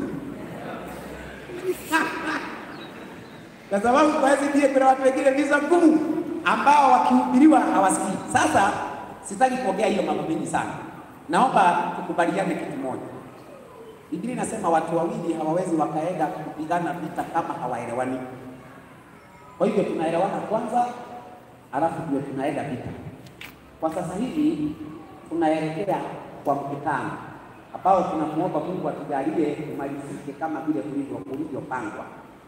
Kwa sababu kwa S D A kuna watu wengine vichwa kumu ambao wakihubiriwa hawasikii. Sasa sitaki kuongea hiyo mambo mengi sana. Naomba tukubaliane kitu moja. Biblia inasema watu wawili hawawezi wakaenda kupigana vita kama hawaelewani. Kwa hivyo tunaelewana kwanza, alafu ndio tunaenda vita. Kwa sasa hivi tunaelekea kwa mkutano ambao tunamuomba Mungu atujalie kumalizike kama vile tulivyopangwa.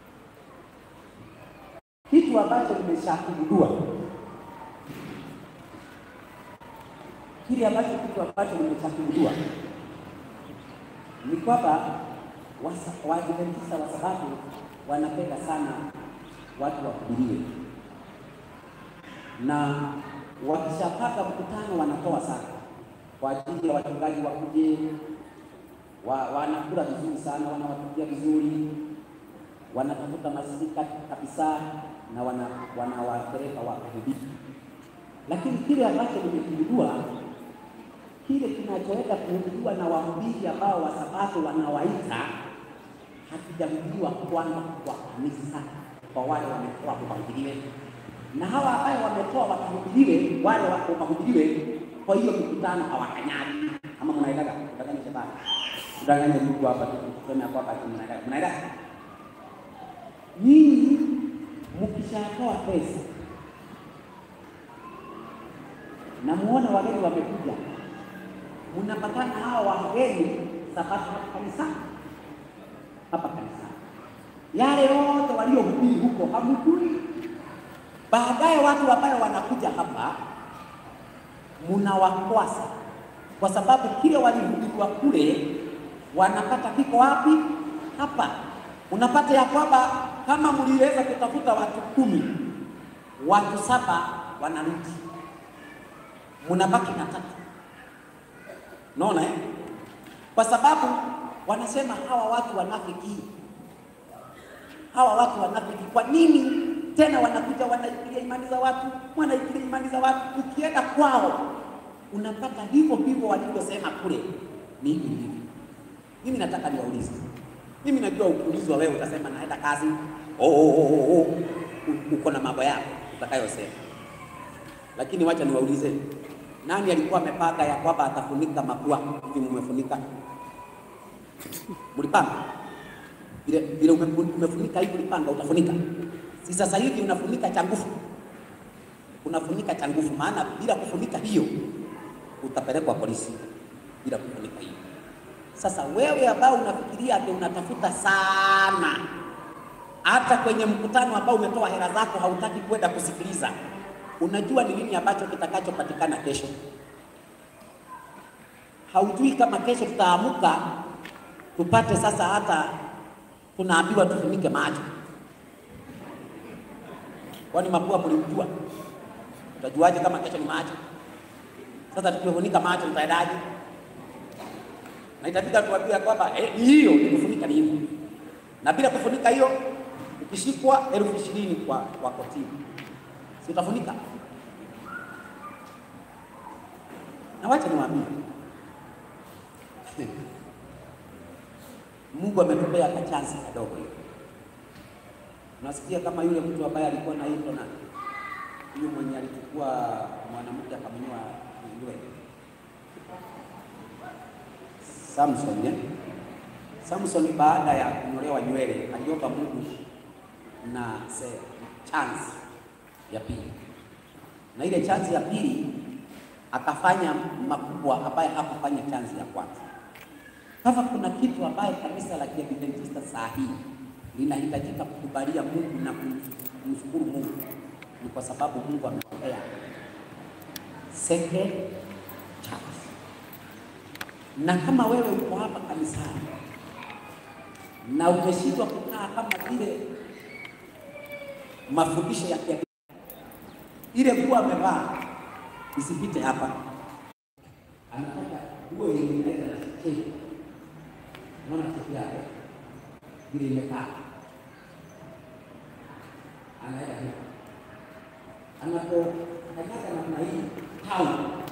Kitu ambacho nimeshakigundua, kile ambacho kitu ambacho nimeshakigundua ni kwamba Waadventista wa Sabato wanapenda sana watu wahubirie, na wakishapata mkutano wanatoa sana kwa ajili ya wachungaji wakuje, wa, wanakula vizuri sana, wanawatukia vizuri, wanatafuta masika kabisa na wanawapeleka wana wakahubiri. Lakini kile ambacho nimekigundua, kile kinachoweza kuhubiriwa na wahubiri ambao wa Sabato wanawaita, hakijahubiriwa kwanza kwa kanisa, kwa wale wametoa kuhubiriwe, na hawa ambao wametoa wakahubiriwe, wale wako kuhubiriwe, kwa hiyo mikutano hawakanyani. Kama mnaelewa kudanganya shabani, kudanganya Mungu hapa, tuseme hapa hapa mnaelewa, mnaelewa. Nyinyi mkishatoa pesa na muone wageni wamekuja, mnapatana hawa wageni Sabato kanisa hapa kanisa, yale yote waliohubiri huko hamkuli. Baadaye watu ambao wanakuja hapa mnawakwasa, kwa sababu kile walihubiriwa kule wanapata kiko wapi? Hapa. Unapata ya kwamba kama mliweza kutafuta watu kumi, watu saba wanarudi, mnabaki na tatu. Unaona eh? Kwa sababu wanasema hawa watu wanafiki, hawa watu wanafiki. Kwa nini tena wanakuja wanaikilia imani za watu, wanaikilia imani za watu? Ukienda kwao unapata hivyo hivyo walivyosema kule, ni hivi hivi. Mimi nataka niwaulize, mimi najua ukiulizwa wewe utasema naenda kazi, oh oh oh oh, uko na mambo yako utakayosema. Lakini wacha niwaulize, nani alikuwa amepanga ya kwamba atafunika mapua hivi mmefunika? Mlipanga? Bila bila umefunika hivi ulipanga utafunika. Si sasa hivi unafunika cha nguvu. Unafunika cha nguvu, maana bila kufunika hiyo utapelekwa polisi bila kufunika hiyo. Sasa wewe ambao unafikiria ati unatafuta sana, hata kwenye mkutano ambao umetoa hela zako hautaki kwenda kusikiliza, unajua ni nini ambacho kitakachopatikana kesho? Haujui kama kesho tutaamuka tupate sasa hata tunaambiwa tufunike macho. Kwani mapua mlimjua? Utajuaje kama kesho ni macho? Sasa tukifunika macho tutaendaje? Na itabidi tuambie kwamba eh, hiyo ni kufunika ni hivyo. Na bila kufunika hiyo ukishikwa elfu ishirini kwa kwa kotini. Si utafunika? Na wacha niwaambie. Mungu ametupea ka chance kadogo hiyo. Unasikia kama yule mtu ambaye alikuwa na hilo na yule mwenye alichukua mwanamke akamnyoa nywele. Samson, eh? Samson baada ya kunyolewa nywele aliomba Mungu na se chance ya pili. Na ile chance ya pili akafanya makubwa ambaye hakufanya chance ya kwanza. Sasa kuna kitu ambaye kanisa la Kiadventista saa hii linahitajika kukubalia Mungu na kumshukuru Mungu. ni kwa sababu Mungu amepea second chance. Na kama wewe uko hapa kanisani na umeshindwa kukaa kama vile mafundisho ya kia, ile nguo amevaa isipite hapa, anataka nguo yenye inaenda na shekeli. Unaona shekeli yake vile imekaa, anaenda hivi, anapokanyaga namna hii hau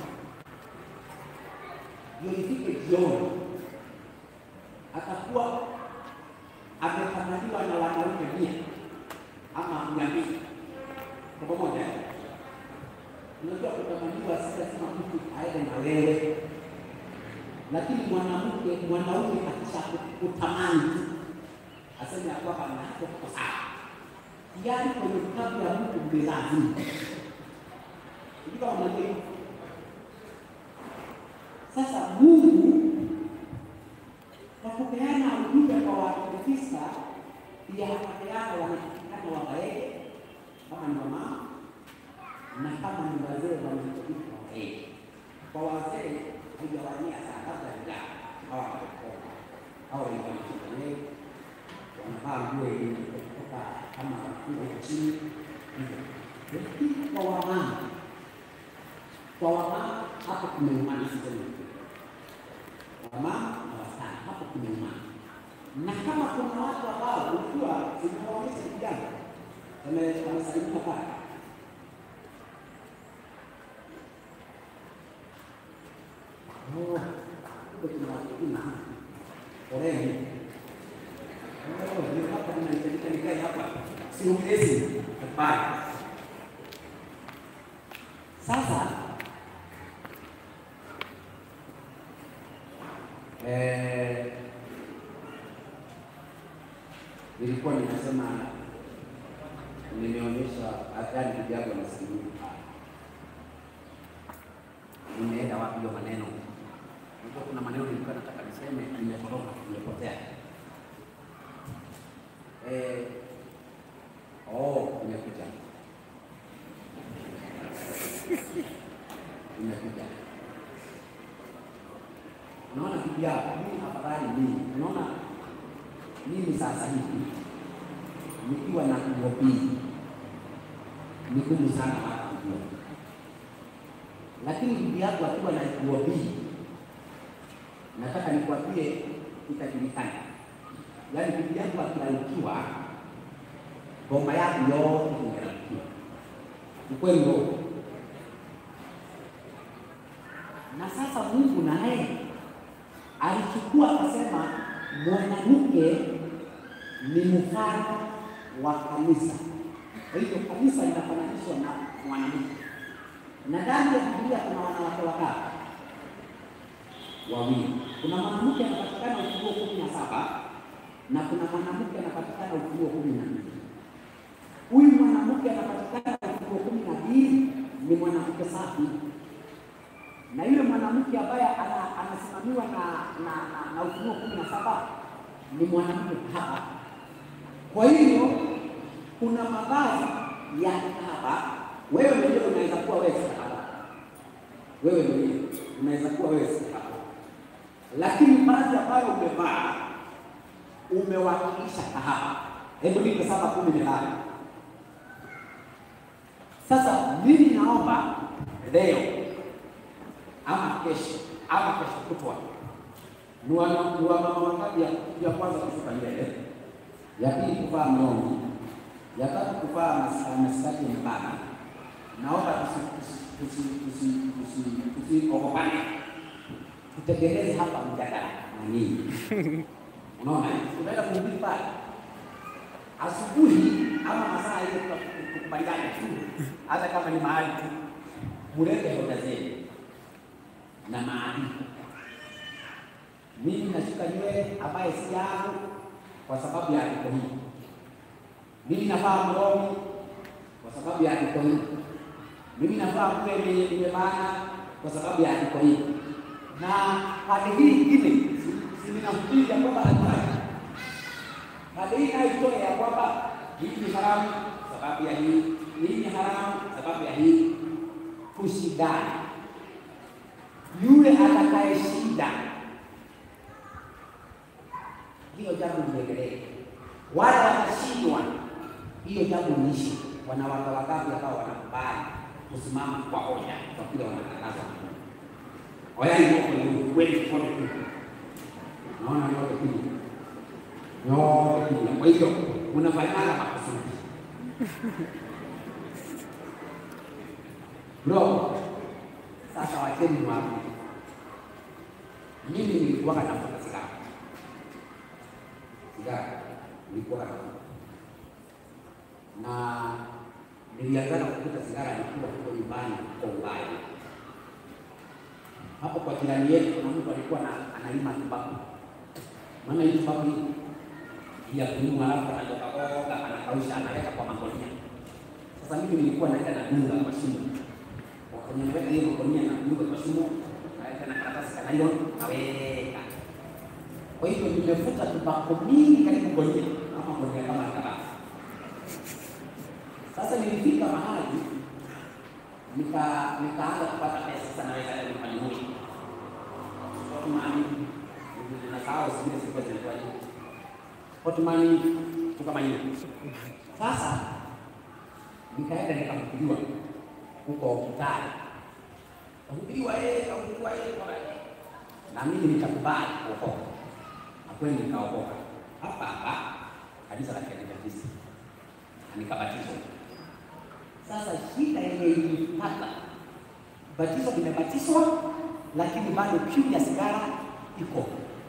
ndio ifike jioni, atakuwa ametamaniwa na wanaume mia ama mia mbili kwa pamoja. Unajua kutamaniwa si lazima mtu aende na wewe, lakini mwanamke mwanaume akisha kutamani tu aseme ya kwamba nako kwa sawa, yaani kwenye kitabu ya Mungu mbezazi ndio unajua. Sasa Mungu kwa kupeana ujumbe kwa Wakristo pia akapeana wanatakikana wabaeke kama ni mama na kama ni wazee wanatakikana wabaeke. Kwa wazee hujawanyia sana hata bila hawa wanakopa hawa wanakopa wanavaa nguo yenye kutoka kama nguo chini hivyo. Kwa wamama kwa wamama hapo kumeumana sisi wamama na wasichana hapo kumeumana. Na kama kuna watu ambao ukiwa unawaonyesha kijana amesalimia pale, oh ndio kuna watu kuna oreni, oh ndio hapa tunaitajika nikae hapa siongezi bye. Sasa eh nilikuwa ninasema nimeonyesha athari kidogo na simu. Nimeenda wapi hiyo maneno? Ndio kuna maneno nilikuwa nataka niseme nimekoroka, nimepotea. Eh oh, nimekuja. Nimekuja. Unaona kijana, mimi afadhali mimi. Unaona mimi sasa hivi nikiwa na kuopi ni ngumu sana watu kujua, lakini bibi yako akiwa na kuopi, nataka nikwambie itajulikana. Yaani bibi yako akiwa ngoma yako yote ingerukiwa. Ukweli ndio. Na sasa Mungu naye alichukua akasema mwanamke ni mfano wa kanisa. Kwa hivyo kanisa linafananishwa na mwanamke. Na ndani ya Biblia kuna wanawake wangapi? Wawili. Kuna mwanamke anapatikana Ufunuo kumi na saba na kuna mwanamke anapatikana Ufunuo kumi na mbili. Huyu mwanamke anapatikana Ufunuo kumi na mbili ni mwanamke safi. Na yule mwanamke ambaye anasimamiwa na na na, na Ufunuo kumi na saba ni mwanamke hapa. Kwa hiyo kuna mavazi ya hapa. Wewe mwenyewe unaweza kuwa wewe hapa. Wewe mwenyewe unaweza kuwa wewe hapa. Lakini mavazi ambayo umevaa umewakilisha hapa. Hebu nipe saba kumi na nane. Sasa mimi naomba leo ama kesho ama kesho kutwa Nuwa nuwa mama wangapi ya, ya kwanza kushuka mbele, ya pili kuvaa mlongi, ya tatu kuvaa maskati mpana. Naomba tusi tusi tusi tusi tusi okopane, tutekeleze hapa mjadala na nini. Unaona, tunaenda kuhubiri pale asubuhi ama masaa ile tukubaliane tu, hata kama ni mahali tu, mulete hoja zenu na maandiko. Mimi nashuka nywele ambaye si yangu kwa sababu ya andiko hili. Mimi navaa mlongi kwa sababu ya andiko hili. Mimi navaa nguo imebana kwa sababu ya andiko hili. Na hadi hii ingine sininahubiri ya kwamba haifai. Hadi hii naitoa ya kwamba hii ni haramu sababu ya hii, nini haramu? Sababu ya hii kushindana. Yule atakaye shinda, hiyo jambo liendelee. Wale watashindwa, hiyo jambo liishi. Wanawake wangapi ambao wanakubali kusimama kwa hoja kwa kile wanatangaza? Hoja ni kwa kweli kwa kweli. Naona yote kile. Yote kile. Kwa hiyo unafanya makusudi. Bro, sasa wacheni wapi? Mimi nilikuwa nafuta sigara. Sigara nilikuwa nafuta. Na nilianza kuvuta sigara nikiwa huko nyumbani kwa Ulaya. Hapo kwa jirani yetu na mtu alikuwa na analima tumbaku. Maana hii tumbaku hii ya kununua hapa anatoka anakausha analeta kwa makonia. Sasa mimi nilikuwa naenda na dunga kwa shimo. Wakaniweka hiyo makonia na dunga kwa shimo, naenda na karatasi kana hiyo naweka. Kwa hiyo nimefuta tumbaku mingi karibu konia kama konia kama tabaka. Sasa nilifika mahali nika nikaanza kupata pesa sana, naweza kwenda kufanya nini? Otomani ninasahau zile siku zilikuwa hivi. Otomani tukamaliza. Sasa nikaenda nikahubiriwa huko hospitali. Kuhubiriwa yeye, kuhubiriwa yeye kwa yeye. Na mimi nikakubali kuokoka. Na kweli nikaokoka. Hapa hapa kanisa la Kiadventista. Nikabatizwa. Sasa shida ile ilipata, batizo limebatizwa lakini bado kiu ya sigara iko.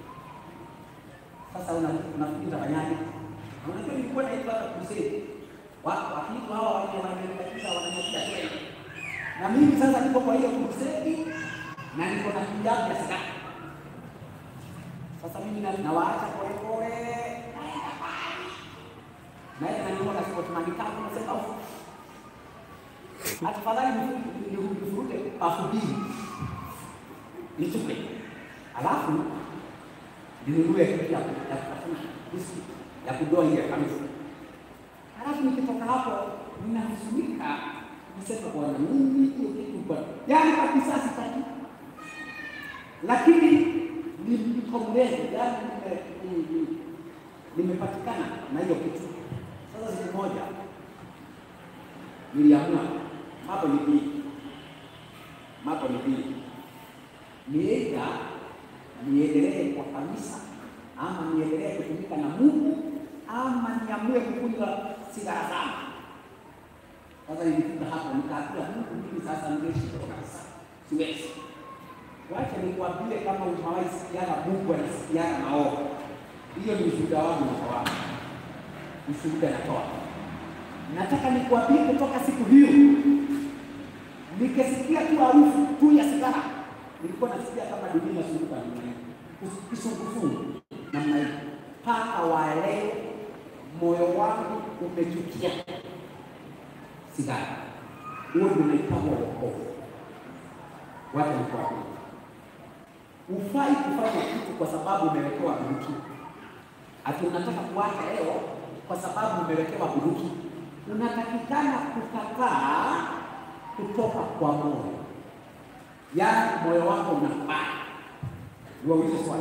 Sasa unafikiri utafanyaje? Unajua nilikuwa naitwa kusema watu wakiitwa hawa wananibatizwa wananiambia tena. Na mimi sasa niko kwa hiyo kusema na niko na kiu ya sigara. Sasa mimi na waacha pole pole. Naenda na niko na siku tunaandika tunasema atafadhali nifurute afubiri nichupe, alafu ninunue kitu ya kutafuna whisky ya kudoa ile kamisa, alafu nikitoka hapo ninahuzunika, nisema bwana mimi hiyo kitu bwana, yaani kabisa sitaki, lakini nikomleze, yaani nimepatikana na hiyo kitu. Sasa siku moja niliamua hapo ni pili. Hapo ni pili. Nienda niendelee kwa kanisa ama niendelee kutumika na Mungu ama niamue kukunywa sigara sana. Sasa nilifika hapo nikaambia Mungu, mimi sasa nimeishi kwa kanisa. Siwezi. Wacha nikwambie kama umewahi sikiana Mungu anasikiana nao. Hiyo ni ushuhuda wangu na kwa wangu. Ushuhuda natoa. Nataka nikuambie kutoka siku hiyo nikisikia tu harufu tu ya sigara, nilikuwa nasikia kama dunia inazunguka namna hii, kisungusungu namna hii, mpaka wa leo moyo wangu umechukia sigara. Huo ndio unaitwa wokovu. Wacha nikwambie, ufai kufanya kitu kwa sababu umewekewa bunduki. Ati unataka kuacha leo kwa sababu umewekewa bunduki. Unatakikana kukataa kutoka kwa moyo, yaani moyo wako unakubali. Niwaulize swali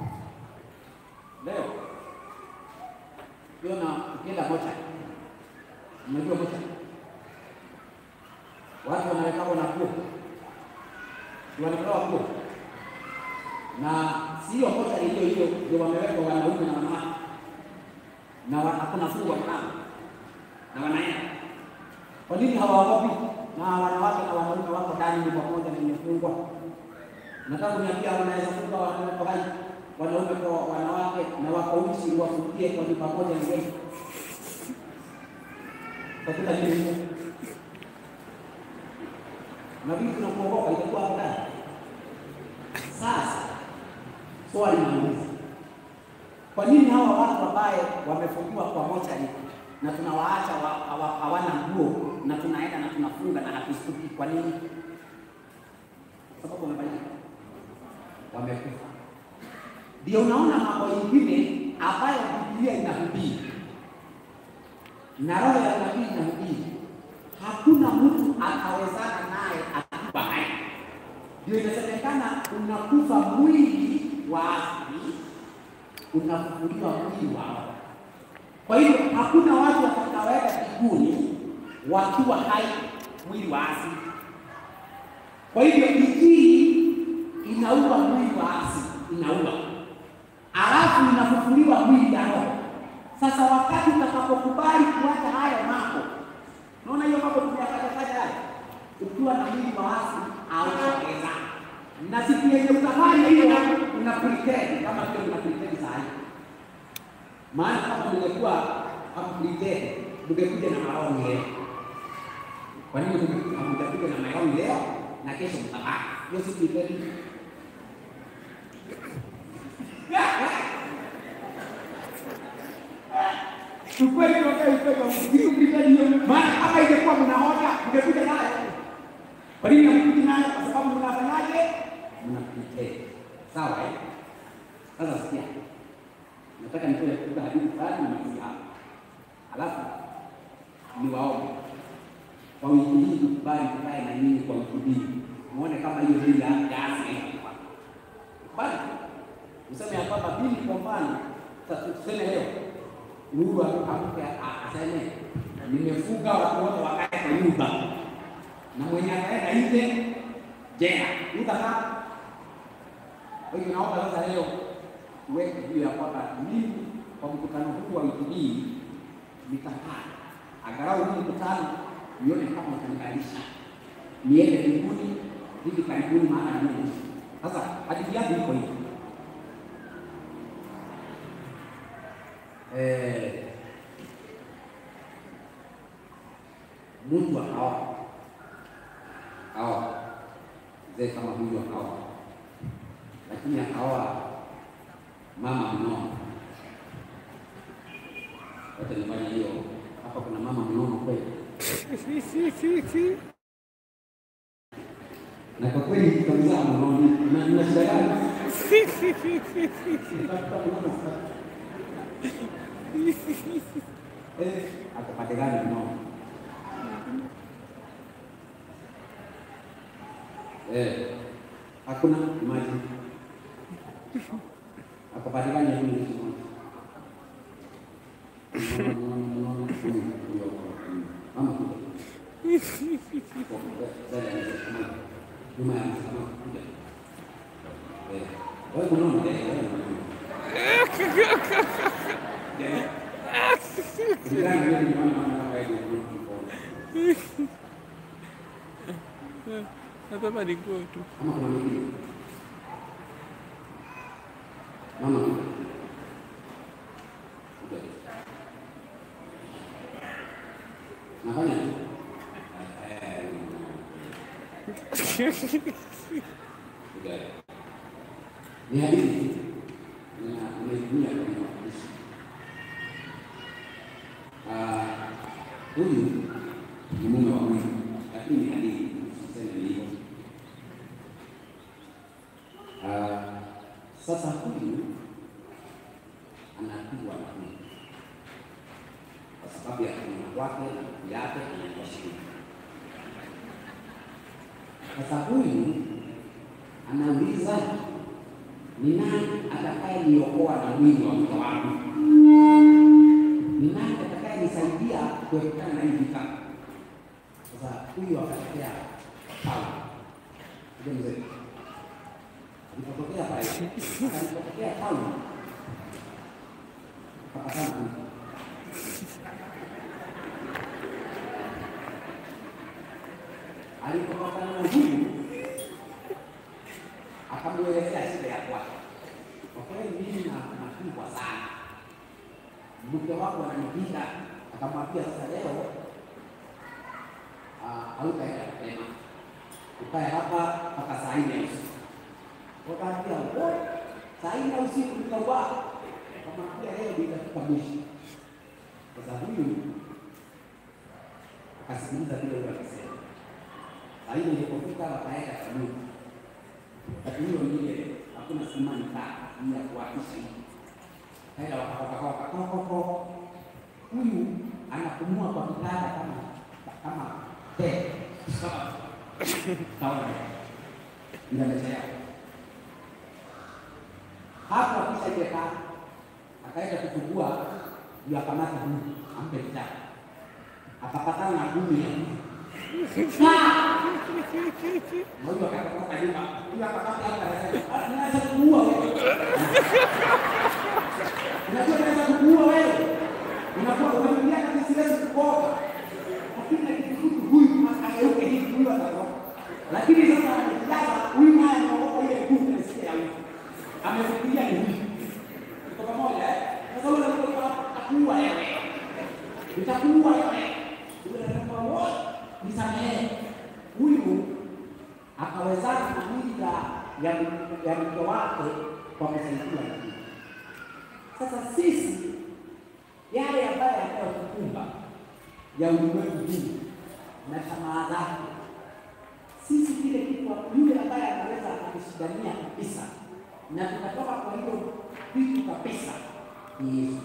leo, ukiona ukienda mocha, unajua mocha watu wanaweka wana kuo, wanatoa kuo, na sio mocha hiyo hiyo ndio wameweka wanaume na wanawake, na hakuna fungu wanao na wanaenda. Kwa nini hawaogopi? Na wanawake na wanaume wako ndani ni pamoja na imefungwa. Nataka kuniambia wanaweza funga wanaume kwa hai, wanaume kwa wanawake na wako uchi wafungie kwa ni pamoja ni wengi. Takuta nini? Na vipi tunakuogopa itakuwa hapo ndani? Sasa swali nauliza, kwa nini hawa watu ambaye wamefungiwa kwa mochari na tunawaacha hawana nguo na tunaenda na tunafunga na hatustuki? Kwa nini? Sababu wamefanya wamekufa. Ndio unaona mambo mengine ambayo Biblia inahubiri na roho ya nabii inahubiri atawezana naye akiwa hai. Ndio inasemekana unakufa mwili wa asili, unafufuliwa mwili wa roho. Kwa hiyo hakuna watu watakaoenda mbinguni wakiwa hai mwili wa asili. Kwa hivyo injili inaua mwili wa asili, inaua, alafu inafufuliwa mwili ya roho. Sasa wakati utakapokubali kuacha hayo mambo, naona hiyo mambo tunayakataza haya, ukiwa na mwili wa asili au kuongeza, na siku yenye utafanya hiyo una pretend kama vile una pretend saa hii. Maana kama ungekuwa hapo pretend, ungekuja na maoni leo. Kwa nini ungekuja na maoni leo na kesho mtabaki? Hiyo si pretend. Ukweli kwa kweli kwa kitu kingine, maana kama ingekuwa mnaona ungekuja nayo. Kwa nini mnakuja nayo? Kwa sababu mnafanyaje? Mnapitia. Sawa eh? Sasa sikia. Nataka nitoe kutoka hadithi fulani na mimi hapa. Alafu niwaombe kwa wiki hii tukubali tukae na nyinyi kwa wiki hii. Muone kama hiyo bila kiasi hapo. Bali useme ya kwamba bili kwa mfano tuseme leo Mungu akakupa aseme nimefuga watu wote wakae kwa nyumba na mwenye akaenda nje jela utakaa. Kwa hiyo naomba sasa leo uweke juu ya kwamba mimi kwa mkutano huu wa wiki hii nitakaa angalau huu mkutano nione kama utanikalisha niende mbinguni hivi karibuni, maana ni Mungu. Sasa hadithi yake iko hivi. Eh, mtu akaoa akaoa mzee kama huyu akaoa, lakini akaoa mama mnono. Wote nifanya hiyo hapa, kuna mama mnono kweli? Na kwa kweli kitamzaa mnono na nina shida gani? Eh, akapatikana mnono. Eh, hakuna maji. Akapatikana hivi hivi. Mama kuja. Cuma yang sama kuja. Eh, wewe unaona eh wewe unaona. Bila ni mana kayak gitu. Apa tadi gua tuh? Mama kemana ini? Mama. Udah. Makanya. Udah. Ini hari ini. Ini dunia kami waktu. Ah, huyu ni mume wa huyu, lakini ni hadithi. Sasa huyu anapigwa na huyu kwa sababu ya kunywa kwake na ndugu yake anaitwa Shida. Sasa huyu anauliza, ni nani atakaye niokoa na mwili wa mke wangu? Ni nani atakaye nisaidia kuepukana na hii vita? Sasa huyu akatokea Paulo. Ndio mzee. Alipotokea pale, alipotokea Paulo, akasema alipopatana na huyu, akamwelezea shida ya kwake. Kwa kweli mimi napigwa sana, mke wako ananipiga. Akamwambia sasa leo hautaenda tena, ukae hapa mpaka saa nne usiku. Wakaambia wewe saa nne usiku nitaua. Akamwambia leo nitafika mwisho. Sasa huyu akasikiliza vile yule akasema. Saa nne ilipofika wakaenda kanuni. Lakini hiyo ndiye hakuna simani kaa ni ya kuhakisha hivi. Kaenda wakatoka huyu anapumua kwa kitanda kama kama te Tahu ndio amechea hapo. Kisha jeka akaenda kufungua ndio akamata huyu ampe kitaka, akapatana na gumi mmoja akatoka nyuma, huyu akapata hapa anasema naweza kuua wewe, unajua naweza kuua wewe, unakuwa unamwambia kama siwezi kuoga, lakini akifutu huyu akageuke hivi, huyu atatoka. Lakini sasa anajaza huyu naye anaogopa ile nguvu nisikia ya huyu, amefikiria ni huyu kwa pamoja eh. Sasa wewe unakuwa atakuua wewe, utakuua wewe, yule anakuwa nisamehe. Huyu akawezana na mwili ya ya mke wake kwa kusaidia. Sasa sisi yale ambayo yanayotukumba ya ulimwengu huu na tamaa zake, sisi kile kitu yule ambaye anaweza akashindania kabisa na tunatoka kwa hiyo vitu kabisa ni Yesu.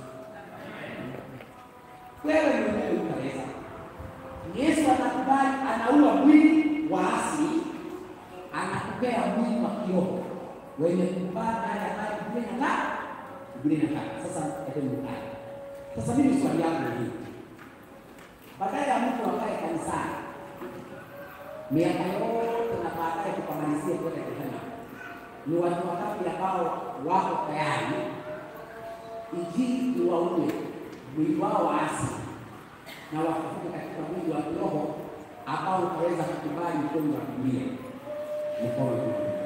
Wewe mwenyewe unaweza. Yesu anakubali, anaua mwili wa asili, anakupea mwili wa kiroho wenye kubali haya haya Biblia na Biblia na sasa hebu mkae. Sasa mimi swali yangu ni hili. Baada ya mtu akae kanisani miaka yote na baadaye tukamalizie kwenda kehena, ni watu wangapi ambao wako tayari injili iwaue mwili wao wa asili na wakafuka katika mwili wa kiroho ambao utaweza kukubali mkono wa Biblia? Mkono wa Biblia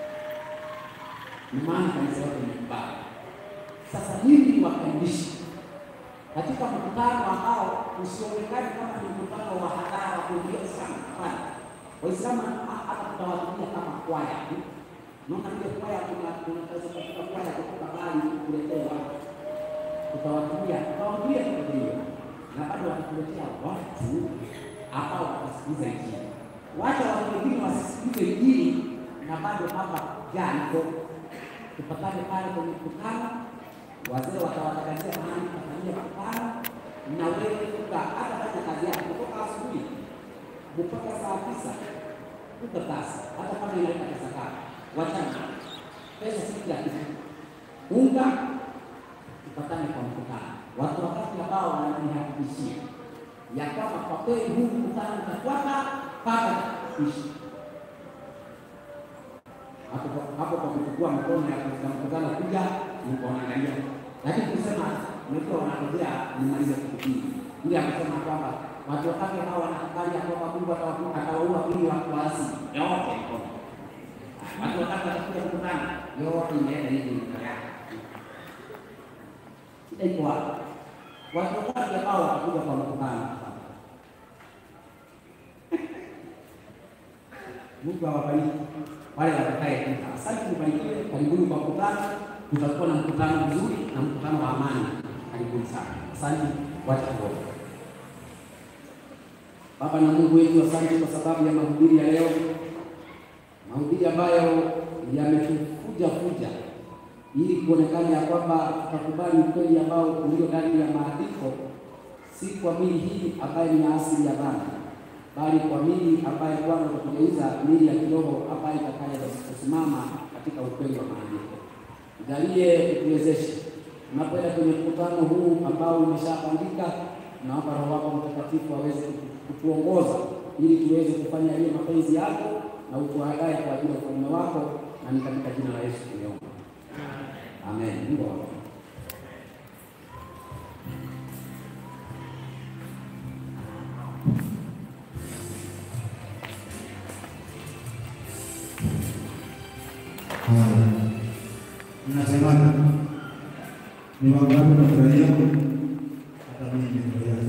ni maana kanisa yote imekubali. Sasa mimi ni wakandishi katika mkutano ambao usionekane kama ni mkutano wa hadhara wa kuingia sana. Hapana, Waislamu hata tutawatumia kama kwaya tu. Naona ile kwaya kuna tunaweza kutoka kwaya kutoka bali kuletea watu, tutawatumia tutawatumia kwa hiyo, na bado watakuletea watu ambao watasikiliza injili. Wacha watu wengine wasisikilize injili na bado hapa jango. Tupatane pale kwenye mkutano, wazee watawatangazia mahali tutafanyia mkutano, na wewe kuka hata fanya kazi yako kutoka asubuhi mpaka saa tisa utakasa, hata kama inaleta pesa kali. Wachana pesa si kila kitu. Unga tupatane kwa mkutano, watu wakati ambao wananihakikishia ya kwamba kwa kweli huu mkutano utafuata mpaka ishi hapo hapo kwa kuchukua mkono ya mkutano kuja nikuangalia. Lakini kusema mtu wanangojea nimalize kuhubiri, ili akasema kwamba watu wakati hao wanakubali kwamba Mungu atawaua mwili wa kuasi yote mkono. Watu wakati watakuja mkutano yote imeenda hivi mkaya. Shida iko wapi? Watu wakati ambao watakuja kwa mkutano, Mungu awabariki wale watakaye kuja. Asante, mbarikiwe, karibuni kwa mkutano. Tutakuwa na mkutano mzuri na mkutano wa amani. Karibuni sana. Asante, wacha kuomba. Baba na Mungu wetu, asante kwa sababu ya mahubiri ya leo, mahubiri ambayo yametukuja kuja ili kuonekana ya kwamba tutakubali ukweli ambao ulio ndani ya maandiko, si kwa mili hii ambayo ni asili ya dhambi, bali kwa mili ambayo Bwana atakugeuza mili ya kiroho ambayo itakayosimama katika ukweli wa maandiko. Jalie utuwezeshe tunapoenda kwenye mkutano huu ambao umeshapangika, naomba Roho wako Mtakatifu aweze kutuongoza ili tuweze kufanya ile mapenzi yako na utuandae kwa ajili ya ufalme wako, na ni katika jina la Yesu tunaomba. Amen. Mungu awabariki. Mnasemaje? Ni wangapi mnafurahia? Hata mimi nimefurahia.